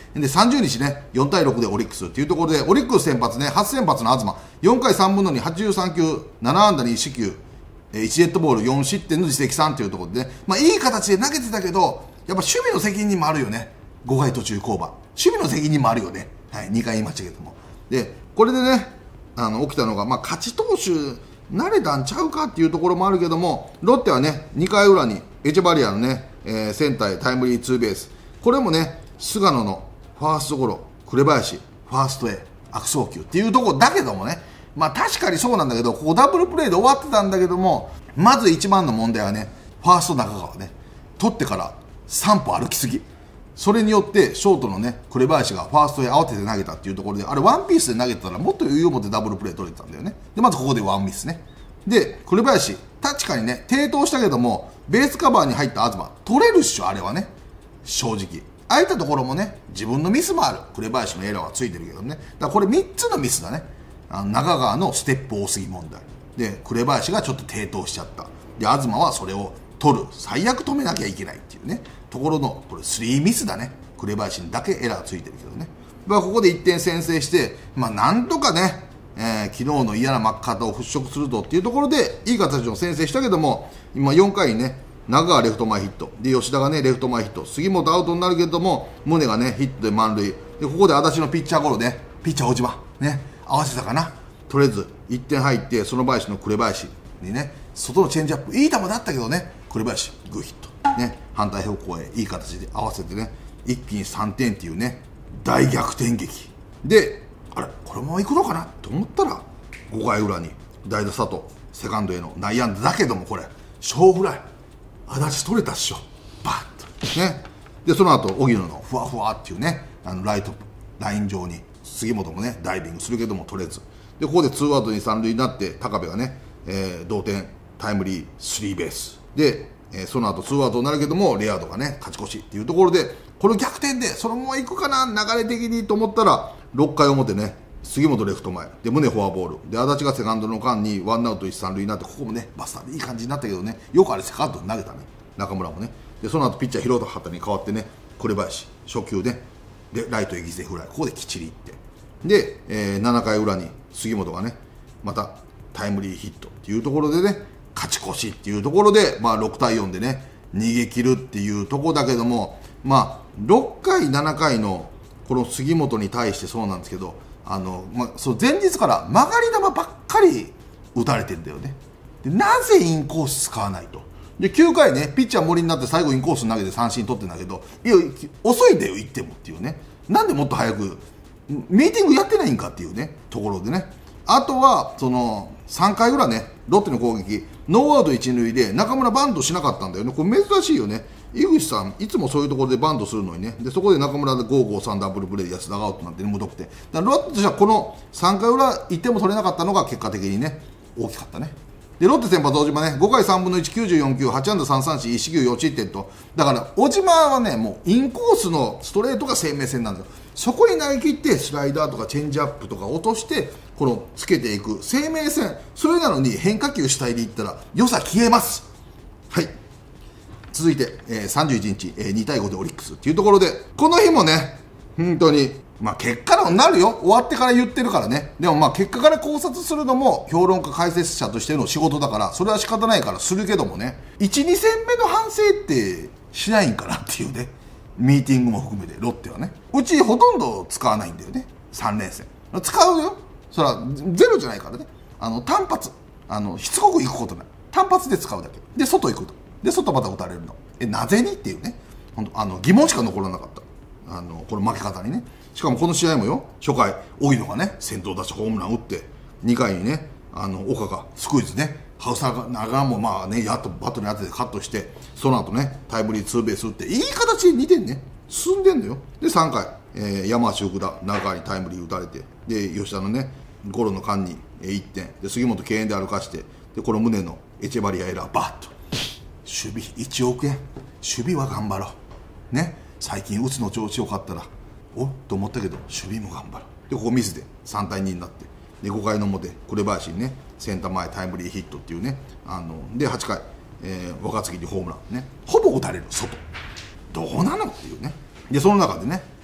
でさんじゅうにちね、よんたいろくでオリックスっていうところで、オリックス先発ね、初先発の東、よんかいさんぶんのに、はちじゅうさんきゅう、ななあんだにいちしきゅう、いちデッドボール、よんしってんの自責さんというところでね、まあ、いい形で投げてたけど、やっぱ守備の責任もあるよね、ごかい途中降板、守備の責任もあるよね、はい、にかい言いましたけども、でこれでね、あの起きたのが、まあ、勝ち投手、慣れたんちゃうかっていうところもあるけども、ロッテはね、にかいうらにエチェバリアのね、えー、センターへタイムリーツーベース、これもね、菅野のファーストゴロ、紅林、ファーストへ悪送球っていうところだけどもね、まあ確かにそうなんだけど、ここダブルプレーで終わってたんだけども、まず一番の問題はね、ファースト中川ね、取ってからさんぽ歩きすぎ、それによってショートのね、紅林がファーストへ慌てて投げたっていうところで、あれワンピースで投げてたらもっと余裕を持ってダブルプレー取れてたんだよね。でまずここでワンミスね。で紅林、確かにね、低投したけども、ベースカバーに入った東、取れるっしょ、あれはね、正直。空いたところもね、自分のミスもある、紅林のエラーはついてるけどね、だからこれみっつのミスだね、あの中川のステップ多すぎ問題で、紅林がちょっと低投しちゃった、で東はそれを取る、最悪止めなきゃいけないっていうね、ところの、これスリーミスだね、紅林にだけエラーついてるけどね、まあ、ここでいってん先制して、まあ、なんとかね、えー、昨日の嫌な負け方を払拭するとっていうところで、いい形の先制したけども、今よんかいにね、中川レフト前ヒットで、吉田がねレフト前ヒット、杉本アウトになるけども、宗がねヒットで満塁で、ここで足立のピッチャーゴロね、ピッチャー大島ね合わせたかな、とりあえずいってん入って、その林の紅林にね、外のチェンジアップいい球だったけどね、紅林グーヒットね、反対方向へいい形で合わせてね、一気にさんてんっていうね大逆転劇で、あれこれもいくのかなと思ったら、ごかいうらに代打佐藤セカンドへの内野安打だけども、これ小フライ、足立取れたっしょ、バッとね。でその後荻野のふわふわっていうね、あのライトライン上に杉本もねダイビングするけども取れずで、ここでツーアウトにさん塁になって、高部がね、えー、同点タイムリースリーベースで、えー、その後ツーアウトになるけども、レアードがね勝ち越しっていうところで、この逆転でそのままいくかな流れ的にと思ったら、ろっかい表ね、杉本レフト前で宗フォアボールで、足立がセカンドの間にワンアウトいち、さん塁になって、ここもねバスターでいい感じになったけどね、よくあれセカンドに投げたね、中村もね。でその後ピッチャー広畑に代わってね、紅林初球ででライトへ犠牲フライ、ここできっちりいってで、えー、ななかいうらに杉本がねまたタイムリーヒットっていうところでね、勝ち越しっていうところで、まあ、ろくたいよんでね逃げ切るっていうところだけども、まあろっかいななかいのこの杉本に対してそうなんですけど、あの、まあ、そう前日から曲がり球ばっかり打たれてんだよね。でなぜインコース使わないと。できゅうかいね、ピッチャー森になって最後インコース投げて三振取ってんだけど、いや遅いんだよ行ってもっていうね、なんでもっと早くミーティングやってないんかっていうねところでね。あとはそのさんかいうらね、ロッテの攻撃ノーアウトいち塁で中村バントしなかったんだよね。これ珍しいよね。井口さんいつもそういうところでバントするのにね、でそこで中村でごーごーさんダブルプレーで安田がアウトなんて、ね、無得点だから、ロッテとしてはこのさんかいうらいってんも取れなかったのが結果的にね大きかったね。でロッテ先発小島ね、ごかいさんぶんのいち、きゅうじゅうよんきゅう、はちあんださんさんしん、いちしきゅうよん失点と、だから小島はねもうインコースのストレートが生命線なんですよ。そこに投げ切ってスライダーとかチェンジアップとか落としてこのつけていく生命線、それなのに変化球主体でいったら良さ消えます。はい、続いて、えー、さんじゅういちにち、えー、にたいごでオリックスっていうところで、この日もね本当にまあ結果論になるよ、終わってから言ってるからね。でもまあ結果から考察するのも評論家解説者としての仕事だから、それは仕方ないからするけどもね、いち、にせんめの反省ってしないんかなっていうね、ミーティングも含めてロッテはね、うちほとんど使わないんだよね、さんれんせん使うよ、それはゼロじゃないからね、あの単発、あのしつこく行くことない、単発で使うだけで外行くと、で外また打たれるの、えなぜにっていうね、本当あの疑問しか残らなかった、あのこの負け方にね。しかもこの試合もよ、初回荻野がね先頭打者ホームラン打って、にかいにねあの岡がスクイズね、ハウスナガンもまあねやっとバットに当ててカットして、その後ねタイムリーツーベース打っていい形でにてんね進んでんのよ。でさんかい、えー、山足福田中川にタイムリー打たれて、で吉田のねゴロの間にいってんで、杉本敬遠で歩かして、でこの宗のエチェバリアエラーバッと守備いちおくえん、守備は頑張ろうね。最近打つの調子よかったらおっと思ったけど守備も頑張る。でここミスでさんたいにになって、でごかいの表紅林にねセンター前タイムリーヒットっていうね、あのではちかい、えー、若月にホームランね、ほぼ打たれる外、どうなのっていうね。でその中でね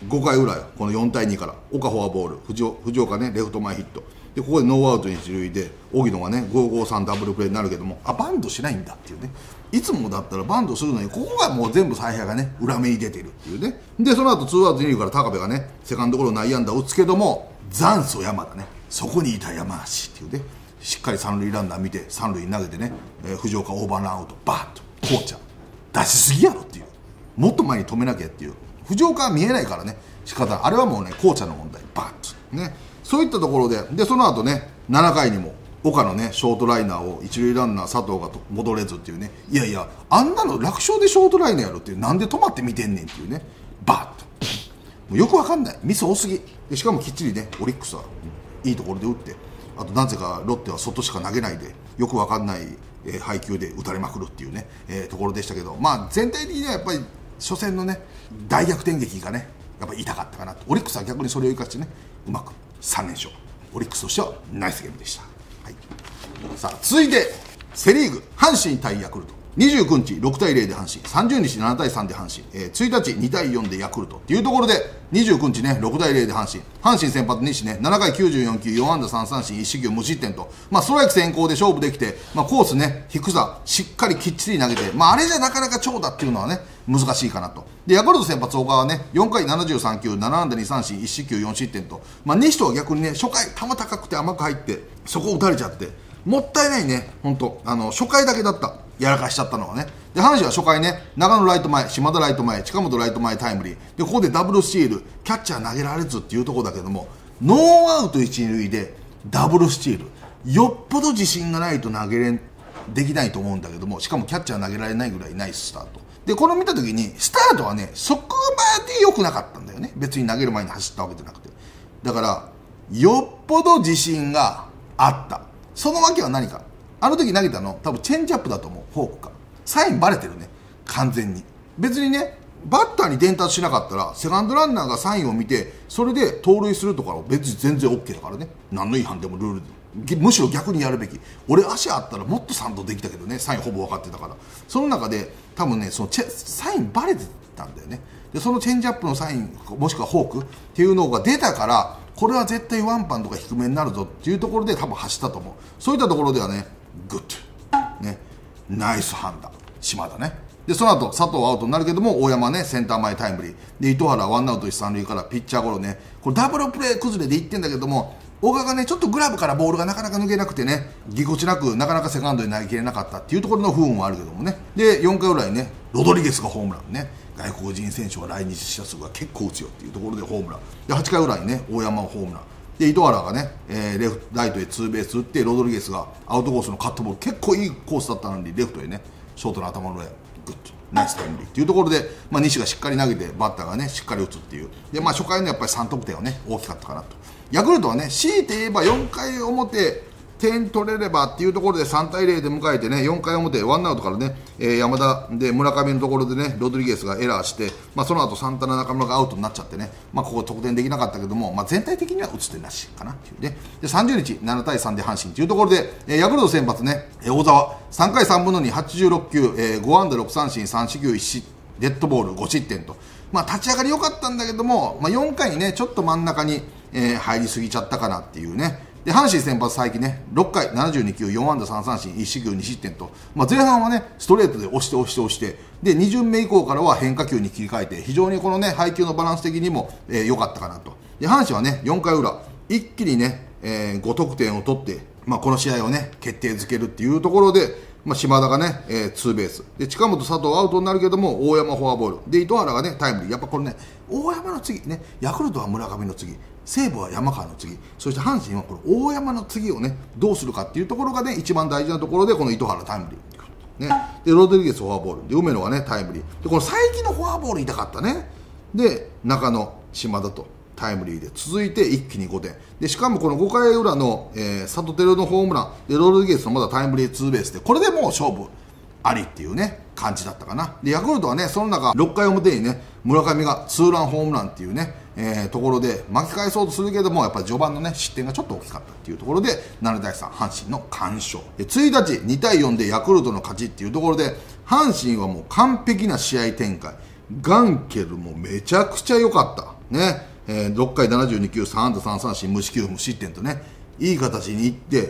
ごかいうらよ、このよんたいにから岡フォアボール、藤岡藤岡ねレフト前ヒットで、ここでノーアウト一塁で荻野がねごーごーさんダブルプレーになるけども、あバントしないんだっていうね、いつもだったらバントするのにここがもう全部采配がね裏目に出てるっていうね。でその後ツーアウトに塁から高部がねセカンドゴロ内野安打打つけども、残祖山田ね、そこにいた山梨っていうね、しっかり三塁ランナー見て三塁に投げてね、えー、藤岡オーバーランアウトバーッとコーチャー出しすぎやろっていう、もっと前に止めなきゃっていう、藤岡は見えないからね仕方ない、あれはもうねコーチャーの問題バーッとね、そういったところで、でその後ねななかいにも岡のねショートライナーを一塁ランナー佐藤が戻れずっていうね、いやいやあんなの楽勝でショートライナーやろっていう、なんで止まって見てんねんっていうね、バーッともうよくわかんない、ミス多すぎで、しかもきっちりねオリックスはいいところで打って、あとなぜかロッテは外しか投げないでよくわかんない、えー、配球で打たれまくるっていうね、えー、ところでしたけど、まあ全体的にはやっぱり初戦のね大逆転劇がねやっぱり痛かったかなと。オリックスは逆にそれを生かしてねうまくさんれんしょう、オリックスとしてはナイスゲームでした。はい、さあ続いてセ・リーグ、阪神対ヤクルト、にじゅうくにちろくたいゼロで阪神、さんじゅうにちななたいさんで阪神、えー、ついたちにたいよんでヤクルトっていうところで、にじゅうくにちねろくたいゼロで阪神、阪神先発西ねななかいきゅうじゅうよんきゅうよんあんださんさんしんいちしきゅう無失点と、まあ、ストライク先行で勝負できて、まあ、コースね低さしっかりきっちり投げて、まあ、あれじゃなかなか長打っていうのはね難しいかなと。でヤクルト先発小川はねよんかいななじゅうさんきゅうななあんだにさんしんいちしきゅうよん失点と、まあ、西とは逆にね初回球高くて甘く入ってそこを打たれちゃってもったいないね、本当あの初回だけだった、やらかしちゃったのはね。で阪神は初回ね長野ライト前、島田ライト前、近本ライト前タイムリーで、ここでダブルスチール、キャッチャー投げられずっていうところだけども、ノーアウト一二塁でダブルスチール、よっぽど自信がないと投げれんできないと思うんだけども、しかもキャッチャー投げられないぐらいナイススタートで、これを見た時にスタートはねそこまで良くなかったんだよね、別に投げる前に走ったわけじゃなくて。だからよっぽど自信があった。その訳は何か、あの時投げたの多分チェンジアップだと思う、フォークか。サインバレてるね完全に。別にねバッターに伝達しなかったらセカンドランナーがサインを見てそれで盗塁するとかは別に全然 OK だからね、何の違反でもルールで、むしろ逆にやるべき。俺足あったらもっと賛同できたけどね、サインほぼ分かってたから。その中で多分ねそのチェサインバレてたんだよね。でそのチェンジアップのサインもしくはフォークっていうのが出たから、これは絶対ワンパンとか低めになるぞっていうところで多分走ったと思う。そういったところではねグッドねナイス判断島田ね。でその後佐藤はアウトになるけども、大山ねセンター前タイムリーで、糸原ワンアウト一三塁からピッチャーゴロね、これダブルプレー崩れでいってんだけども、小川がねちょっとグラブからボールがなかなか抜けなくてね、ぎこちなくなかなかセカンドに投げきれなかったっていうところの不運はあるけどもね。でよんかいぐらいねロドリゲスがホームランね、外国人選手が来日したすぐは結構打つよっていうところでホームランで、はちかいぐらいにね大山をホームランで、糸原がね、えー、レフライトへツーベース打って、ロドリゲスがアウトコースのカットボール、結構いいコースだったのにレフトへねショートの頭の上グッとナイスタイムリーっていうところで、まあ、西がしっかり投げてバッターがねしっかり打つっていうで、まあ、初回のやっぱりさんとくてんはね大きかったかなと。ヤクルトはね強いて言えばよんかい表点取れればっていうところでさんたいゼロで迎えてね、よんかい表ワンアウトからね、えー、山田で村上のところでねロドリゲスがエラーして、まあ、その後サンタナ中村がアウトになっちゃってね、まあ、ここ得点できなかったけども、まあ、全体的には打つ点なしかなっていうね。でさんじゅうにちななたいさんで阪神というところで、えー、ヤクルト先発ね大沢さんかいさんぶんのにはちじゅうろっきゅう、えー、ごあんだろくさんしんさんしきゅういちデッドボールご失点と、まあ、立ち上がり良かったんだけども、まあ、よんかいにねちょっと真ん中に、えー、入りすぎちゃったかなっていうね。で阪神先発才木ねろっかいななじゅうにきゅうよんあんださんさんしんいちしきゅうに失点と、まあ、前半はねストレートで押して押して押してでに巡目以降からは変化球に切り替えて、非常にこのね配球のバランス的にも良、えー、かったかなと。で阪神はねよんかいうら一気にね、えー、ごとくてんを取って、まあ、この試合をね決定づけるっていうところで、まあ、島田がね、えー、ツーベースで近本佐藤アウトになるけども大山フォアボールで糸原がねタイムリー。やっぱこれね大山の次ね、ヤクルトは村上の次、西武は山川の次、そして阪神はこの大山の次をねどうするかっていうところがね一番大事なところで、この糸原タイムリー、ね、でロドリゲスフォアボールで梅野がねタイムリーで、この才木のフォアボール痛かったね。で中野島田とタイムリーで続いて一気にごてんで、しかもこのごかいうらの、えー、佐藤輝のホームランでロドリゲスのまだタイムリーツーベースで、これでもう勝負ありっていうね感じだったかな。でヤクルトはねその中ろっかい表にね村上がツーランホームランっていうね、えー、ところで巻き返そうとするけども、やっぱり序盤のね失点がちょっと大きかったっていうところでななたいさん阪神の完勝で、ついたちにたいよんでヤクルトの勝ちっていうところで、阪神はもう完璧な試合展開、ガンケルもめちゃくちゃ良かった。 ね、えー、ろっかいななじゅうにきゅう、さんあんださんさんしん、無四球無失点とね、いい形にいって、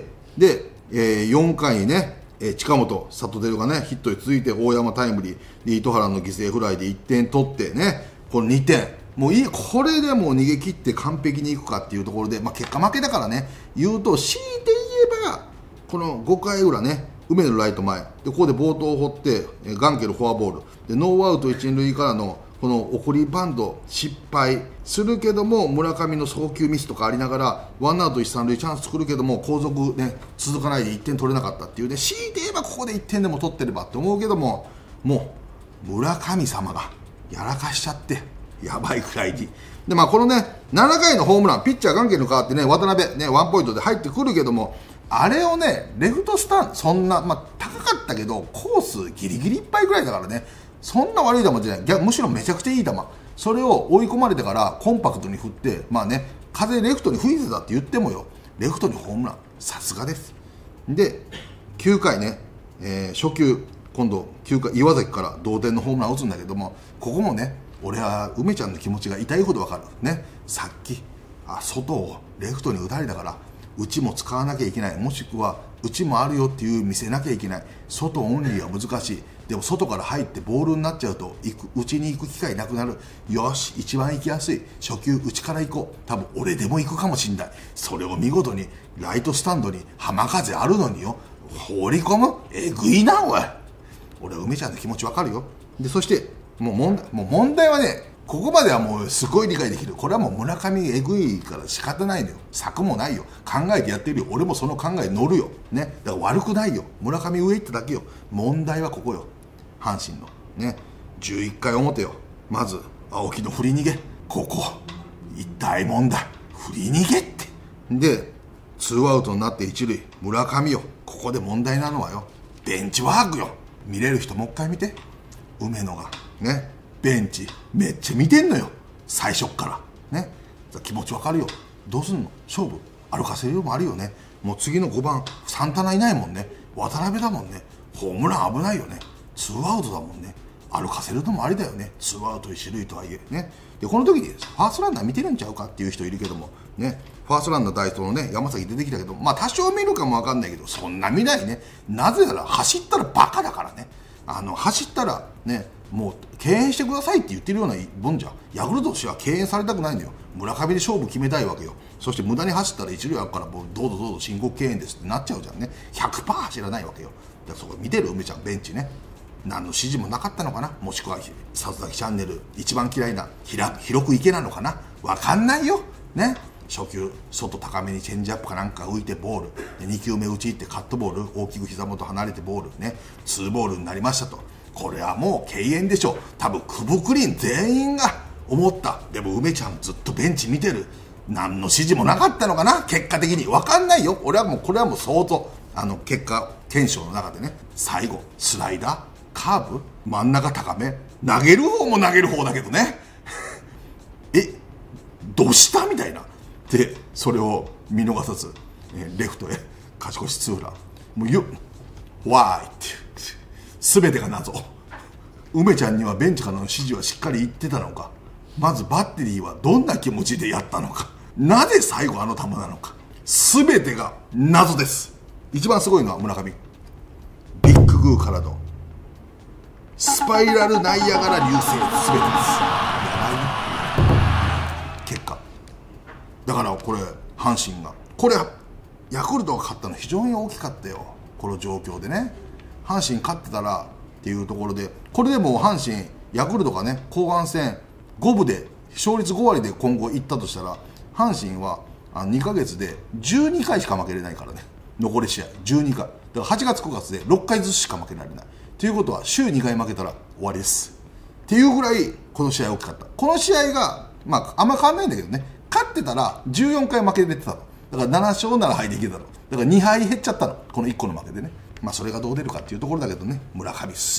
で、えー、よんかいにね、えー、近本、里輝がね、ヒットに続いて大山タイムリー、で糸原の犠牲フライでいってん取ってね、このにてん、もういい、これでもう逃げ切って完璧にいくかっていうところで、まあ、結果負けだからね、言うと、強いて言えば、このごかいうらね、梅野ライト前、でここで暴投を放って、えー、ガンケルフォアボール、でノーアウト一塁からのこの送りバント失敗するけども、村上の送球ミスとかありながら、ワンアウト一三塁チャンス作るけども、後続ね、続かないでいってん取れなかったっていうね、強いて言えばここでいってんでも取ってればって思うけども、もう村神様がやらかしちゃって、やばいくらいに。でまあ、このね、ななかいのホームラン、ピッチャーガンケルに代わってね、渡辺、ね、ワンポイントで入ってくるけども、あれをね、レフトスタンド、そんな、まあ、高かったけど、コースギリギリいっぱいぐらいだからね、そんな悪い球じゃない、逆むしろめちゃくちゃいい球、それを追い込まれてからコンパクトに振って、まあね、風レフトに吹いてたって言ってもよ、レフトにホームラン、さすがです。で、きゅうかいね、えー、初球、今度きゅうかい、岩崎から同点のホームランを打つんだけども、ここもね、俺は梅ちゃんの気持ちが痛いほど分かる、ね、さっき、あ外をレフトに打たれたから、内も使わなきゃいけない、もしくは内もあるよっていう見せなきゃいけない、外オンリーは難しい、でも外から入ってボールになっちゃうと行く内に行く機会なくなる、よし一番行きやすい初球内から行こう、多分俺でも行くかもしんない、それを見事にライトスタンドに浜風あるのによ放り込む、えぐいなおい。俺は梅ちゃんの気持ちわかるよ。でそしてもう問題、もう問題はね、ここまではもうすごい理解できる、これはもう村上えぐいから仕方ないのよ、策もないよ、考えてやってるよ、俺もその考え乗るよ、ね、だから悪くないよ、村上上行っただけよ。問題はここよ、阪神のね、じゅういっかい表よ、まず青木の振り逃げ、ここ大問題、振り逃げって。でツーアウトになって一塁、村上よ、ここで問題なのはよ、ベンチワークよ。見れる人もう一回見て、梅野がね、ベンチめっちゃ見てんのよ、最初っからね。気持ちわかるよ、どうすんの、勝負歩かせるよもあるよね。もう次のごばんサンタナいないもんね、渡辺だもんね、ホームラン危ないよね、ツーアウトだもんね、歩かせるのもありだよね、ツーアウト一塁とはいえね。でこの時にファーストランナー見てるんちゃうかっていう人いるけどもね、ファーストランナー代走のね山崎出てきたけど、まあ多少見るかもわかんないけど、そんな見ないね。なぜなら走ったらバカだからね。あの走ったらね、もう敬遠してくださいって言ってるようなもんじゃん。ヤクルトとしては敬遠されたくないのよ、村上で勝負決めたいわけよ。そして無駄に走ったら一塁あるから、もうどうぞどうぞ申告敬遠ですってなっちゃうじゃんね。 ひゃくパーセント 走らないわけよ。だからそこ見てる梅ちゃんベンチね、何の指示もなかったのかな、もしくは里崎チャンネル一番嫌いな広く池なのかな、分かんないよね。初球外高めにチェンジアップかなんか浮いてボールで、にきゅうめ打ち入ってカットボール、大きく膝元離れてボールね、ツーボールになりましたと。これはもう敬遠でしょ、多分久保クリーン全員が思った。でも梅ちゃんずっとベンチ見てる、何の指示もなかったのかな、結果的に分かんないよ。俺はもうこれはもう相当あの結果検証の中でね、最後スライダーカーブ真ん中高め、投げる方も投げる方だけどねえどうしたみたいな。でそれを見逃さず、えー、レフトへ勝ち越しツーラン、もうよわーいって全てが謎。梅ちゃんにはベンチからの指示はしっかり言ってたのか、まずバッテリーはどんな気持ちでやったのか、なぜ最後あの球なのか、全てが謎です。一番すごいのは村上、ビッググーからのスパイラルナイアガラ流星全てです。やばいね結果だから。これ阪神がこれヤクルトが勝ったの非常に大きかったよ、この状況でね。阪神勝ってたらっていうところで、これでもう阪神ヤクルトがね後半戦ごぶで勝率ごわりで今後いったとしたら、阪神はあのにかげつでじゅうにかいしか負けれないからね、残り試合じゅうにかいだからはちがつくがつでろっかいずつしか負けられないということは、週にかい負けたら終わりですっていうぐらいこの試合大きかった。この試合がまああんま変わんないんだけどね、勝ってたらじゅうよんかい負けれてたのだから、ななしょうななはいでいけたのだからにはい減っちゃったの、このいっこの負けでね。まあそれがどう出るかっていうところだけどね、村上すごいね。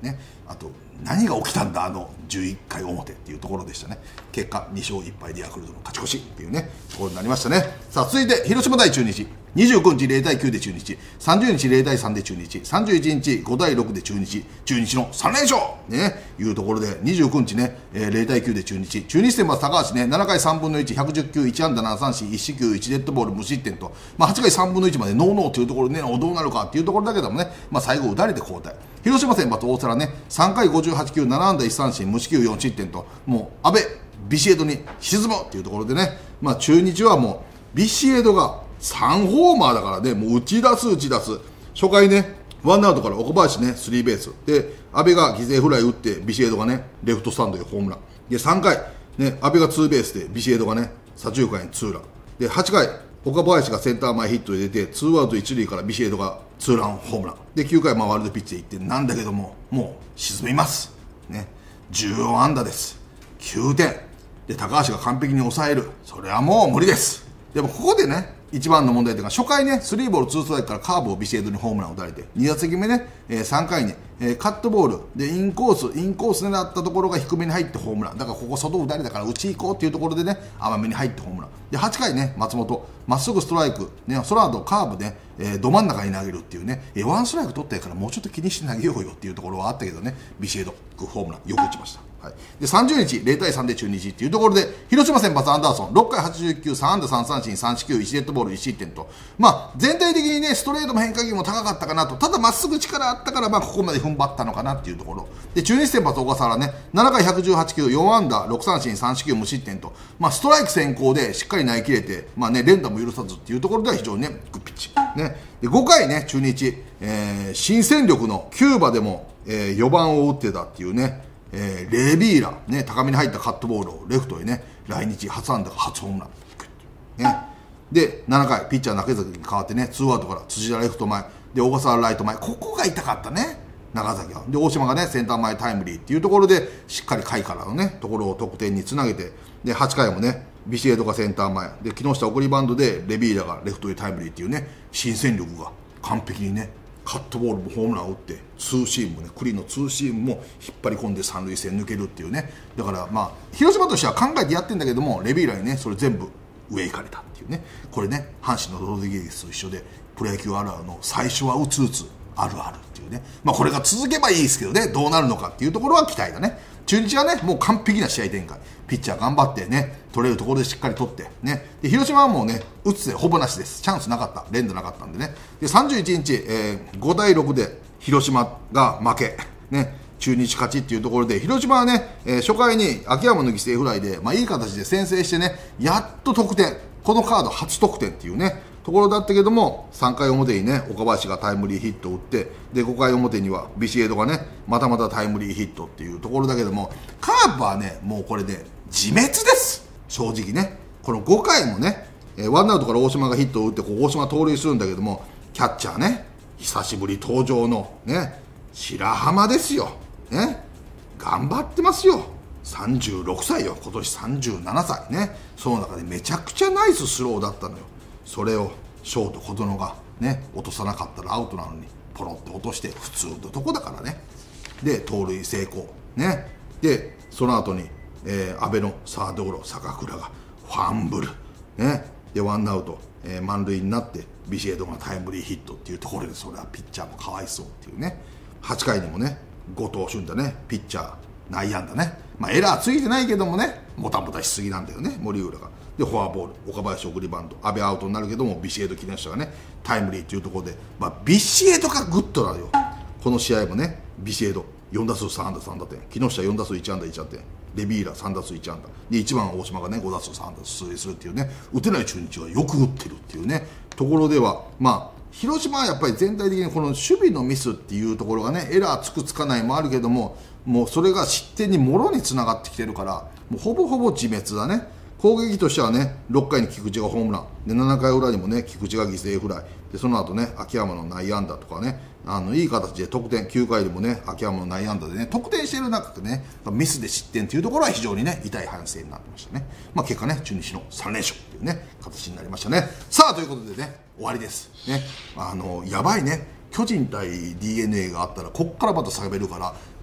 ね、あと何が起きたんだあのじゅういっかい表っていうところでしたね。結果にしょういっぱいでヤクルトの勝ち越しっていうねところになりましたね。さあ続いて広島対中日、にじゅうくにちゼロたいきゅうで中日、さんじゅうにちゼロたいさんで中日、さんじゅういちにちごたいろくで中日、中日のさんれんしょうねいうところで、にじゅうくにちね、えー、ゼロたいきゅうで中日、中日先発高橋ね、ななかいさんぶんのいち、ひゃくじゅっきゅう、いちあんだななさんしん、いちしきゅう、いちデッドボール、無失点と、まあ、はちかいさんぶんのいちまでノーノーというところでね、どうなるかっていうところだけどもね、まあ、最後打たれて交代。広島先発大皿ね、さんかいごじゅうはちきゅう、ななあんだいちさんしん、無四球よんしってんと、もう阿部ビシエドに沈むっていうところでね、まあ、中日はもうビシエドがさんホーマーだからね、もう打ち出す打ち出す。初回ね、ワンアウトから岡林ね、スリーベースで、阿部が犠牲フライ打ってビシエドがねレフトスタンドへホームランで、さんかいね、阿部がツーベースでビシエドがね左中間へツーランで、はちかい岡林がセンター前ヒットで出てツーアウト一塁からビシエドがツーランホームランで、きゅうかいまあワールドピッチでいってなんだけども、もう沈みますね。じゅうよんあんだです、きゅうてんで、高橋が完璧に抑える、それはもう無理です。でもここでね一番の問題というか、初回ねスリーボールツーストライクからカーブをビシエドにホームランを打たれて、に打席目ね、えー、さんかいに、えー、カットボールでインコースインコース狙ったところが低めに入ってホームランだから、ここ外打たれたから内行こうっていうところでね甘めに入ってホームランで、はちかいね松本まっすぐストライク、ね、その後カーブね、えー、ど真ん中に投げるっていうね、えー、ワンストライク取ったからもうちょっと気にして投げようよっていうところはあったけどね、ビシエドホームランよく打ちました。はい、でさんじゅうにちゼロたいさんで中日っていうところで、広島先発アンダーソンろっかいはちじゅういっきゅう、さんあんださんさんしん、さんしきゅう、いちデッドボールいち失点と、まあ全体的にねストレートも変化球も高かったかなと、ただまっすぐ力あったからまあここまで踏ん張ったのかなっていうところで、中日先発小笠原ね、ななかいひゃくじゅうはちきゅう、よんあんだろくさんしん、さんしきゅう無失点と、まあストライク先行でしっかり投げ切れて、まあね連打も許さずっていうところでは非常にねグッピッチね。でごかいね中日、えー、新戦力のキューバでも、えー、よばんを打ってたっていうね、えー、レビーラ、ね、高めに入ったカットボールをレフトへね来日初安打が初ホームラン、ね、でななかいピッチャー中崎に代わってねツーアウトから辻田レフト前で小笠原ライト前、ここが痛かったね長崎は。で大島がねセンター前タイムリーっていうところでしっかり下位からのねところを得点につなげて、ではちかいもねビシエドがセンター前で木下送りバンドでレビーラがレフトへタイムリーっていうね新戦力が完璧にねカットボールもホームランを打ってツーシームもねクリーンのツーシームも引っ張り込んで三塁線抜けるっていうね、だからまあ広島としては考えてやってるんだけども、レビーラにねそれ全部上行かれたっていうね、これね阪神のロドリゲスと一緒でプロ野球あるあるの最初は打つ打つあるあるっていうね、まあこれが続けばいいですけどね、どうなるのかっていうところは期待だね。中日はねもう完璧な試合展開、ピッチャー頑張ってね取れるところでしっかり取ってね、で広島はもうね打つでほぼなしです、チャンスなかった、連打なかったんでね。でさんじゅういちにち、えー、ごたいろくで広島が負けね、中日勝ちっていうところで、広島はね、えー、初回に秋山の犠牲フライで、まあ、いい形で先制してねやっと得点、このカード初得点っていうねところだったけども、さんかい表にね岡林がタイムリーヒットを打って、でごかい表にはビシエドがねまたまたタイムリーヒットっていうところだけども、カープはねもうこれで、ね、自滅です正直ね。このごかいもね、えー、ワンアウトから大島がヒットを打ってこう大島盗塁するんだけども、キャッチャーね久しぶり登場のね白浜ですよ、ね、頑張ってますよ、さんじゅうろくさいよ、今年さんじゅうななさいね。その中でめちゃくちゃナイススローだったのよ。それをショート小園がね落とさなかったらアウトなのにポロって落として普通のとこだからね、で盗塁成功ね。でその後に、えー、阿部のサードゴロ、坂倉がファンブルねでワンアウト、えー、満塁になってビシエドがタイムリーヒットっていうところで、それはピッチャーもかわいそうっていうね。はちかいにもね後藤俊太ねピッチャー内野安打ね、まあ、エラーついてないけどもねもたもたしすぎなんだよね森浦が。でフォアボール、岡林送りバント、阿部アウトになるけどもビシエド木下がねタイムリーっていうところで、まあ、ビシエドがグッとなるよ。この試合もねビシエドよんだすうさんあんださんだてん、木下よんだすういちあんだいちだてん、レビーラさんだすういちあんだで、いちばん大島がねごだすうさんだ出塁するっていうね、打てない中日がよく打ってるっていうねところでは、まあ広島はやっぱり全体的にこの守備のミスっていうところがねエラーつくつかないもあるけども、もうそれが失点にもろにつながってきてるから、もうほぼほぼ自滅だね。攻撃としてはねろっかいに菊池がホームランで、ななかい裏にもね菊池が犠牲フライで、その後ね秋山の内野安打とかね、あのいい形で得点、きゅうかいでもね秋山の内野安打でね得点している中でねミスで失点というところは非常にね痛い反省になってましたね。まあ結果ね中日のさんれんしょうというね形になりましたね。さあということでね終わりですね。あのやばいね、巨人対 ディーエヌエー があったらこっからまた下げるから、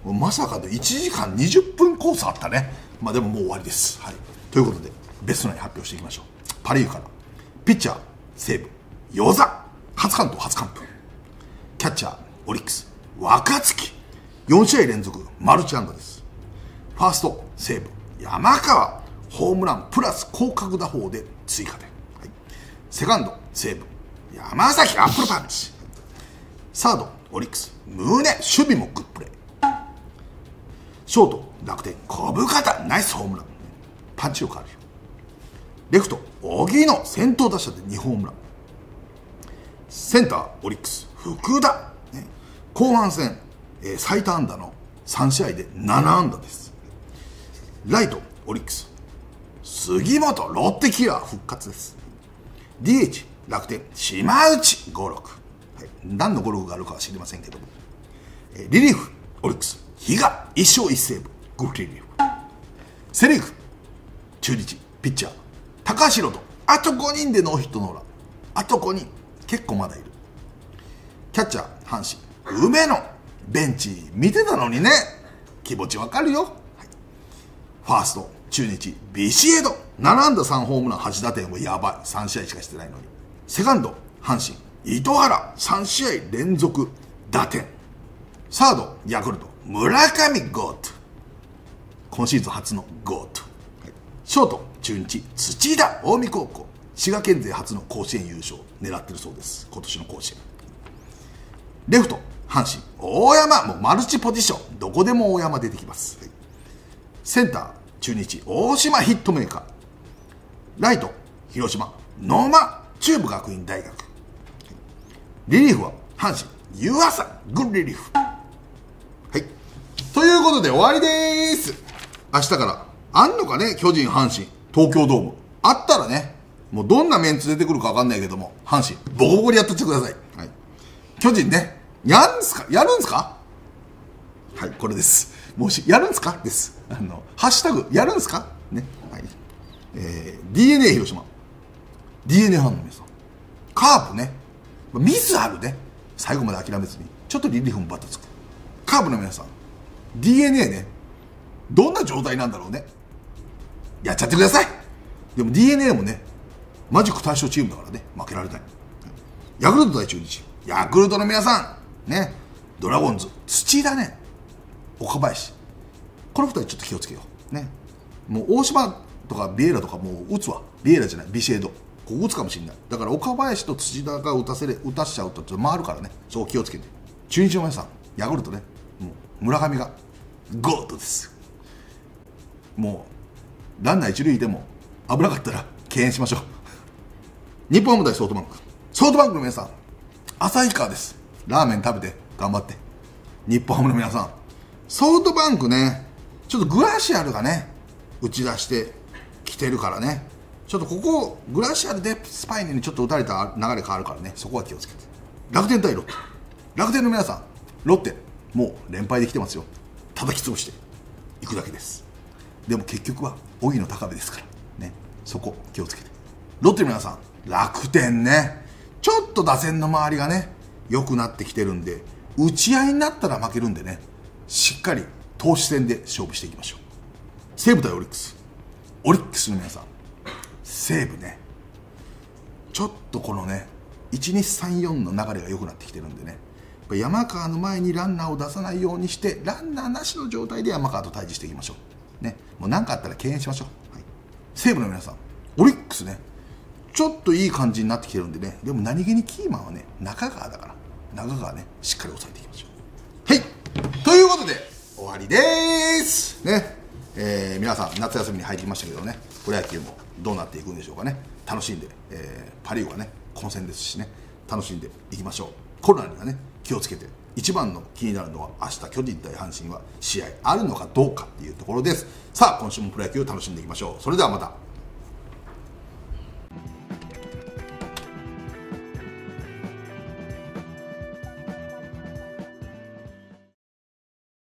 まさかのいちじかんにじゅっぷんコースあったね。まあでももう終わりです。はい、ということでベストナイン発表していきましょう。パ・リーグからピッチャー西武與座初完投初完封、キャッチャーオリックス若月よんしあい連続マルチ安打です。ファースト西武山川ホームランプラス広角打法で追加点、はい、セカンド西武山崎アップルパンチ、サードオリックス宗守備もグップレー、ショート楽天小深田ナイスホームランパンチ力あるよ。レフト荻野先頭打者でにホームラン、センターオリックス福田、ね、後半戦、えー、最多安打のさんしあいでななあんだです。ライトオリックス杉本ロッテキラー復活です。 ディーエイチ 楽天島内ごじゅうろく、はい、何のごじゅうろくがあるかは知りませんけども、えー、リリーフオリックス比嘉いっしょういちセーブグッリリーフ、セ・リーグ中日ピッチャー高橋宏斗あとごにんでノーヒットノーラン、あとごにん結構まだいる。キャッチャー阪神梅野ベンチ見てたのにね、気持ちわかるよ、はい、ファースト中日ビシエドななあんださんホームランはちだてんもやばい、さんしあいしかしてないのに。セカンド阪神糸原さんしあい連続打点、サードヤクルト村上ゴート今シーズン初のゴート、はい、ショート中日土田近江高校滋賀県勢初の甲子園優勝狙ってるそうです、今年の甲子園。レフト阪神大山もうマルチポジションどこでも大山出てきます、はい、センター中日大島ヒットメーカー、ライト広島野間中部学院大学、はい、リリーフは阪神湯浅グッリリーフ、はいということで終わりでーす。明日からあんのかね、巨人阪神東京ドームあったらね、もうどんなメンツ出てくるか分かんないけども阪神ボコボコにやっとってください、はい、巨人ねやるんすかやるんすかはいこれです。もしやるんすかですあのハッシュタグやるんすかね、はいえー、ディーエヌエー 広島 ディーエヌエー ファンの皆さんカープねミスあるね、最後まで諦めずにちょっとリリーフもバタつくカープの皆さん ディーエヌエー ねどんな状態なんだろうね、やっちゃってください。でも ディーエヌエー もねマジック対象チームだからね負けられない。ヤクルト対中日ヤクルトの皆さんね、ドラゴンズ土田ね岡林このふたりちょっと気をつけようね。もう大島とかビエイラとかもう打つわ、ビエイラじゃないビシエドここ打つかもしれない。だから岡林と土田が打たせれ打たしちゃうとちょっと回るからね、そう気をつけて。中日の皆さんヤクルトねもう村上がゴートです。もうランナー一塁でも危なかったら敬遠しましょう。日本ハム対ソフトバンクソフトバンクの皆さん旭川です。ラーメン食べて頑張って。日本ハムの皆さんソフトバンクねちょっとグラシアルがね打ち出してきてるからね、ちょっとここグラシアルでスパイネにちょっと打たれた流れ変わるからね、そこは気をつけて。楽天対ロッテ楽天の皆さんロッテもう連敗できてますよ、叩き潰していくだけです。でも結局は荻野高部ですからね、そこ気をつけて。ロッテの皆さん楽天ねちょっと打線の周りがね良くなってきてるんで打ち合いになったら負けるんでね、しっかり投手戦で勝負していきましょう。西武対オリックスオリックスの皆さん西武ねちょっとこのねいちにさんよんの流れが良くなってきてるんでね、山川の前にランナーを出さないようにしてランナーなしの状態で山川と対峙していきましょうね。もう何かあったら敬遠しましょう、はい、西武の皆さんオリックスねちょっといい感じになってきてるんでね、でも何気にキーマンはね中川だから中川ねしっかり抑えていきましょう。はいということで終わりでーすね、えー、皆さん夏休みに入ってきましたけどね、プロ野球もどうなっていくんでしょうかね。楽しんで、えー、パ・リーグはね混戦ですしね楽しんでいきましょう。コロナにはね気をつけて、一番の気になるのは明日巨人対阪神は試合あるのかどうかっていうところです。さあ今週もプロ野球を楽しんでいきましょう。それではまた。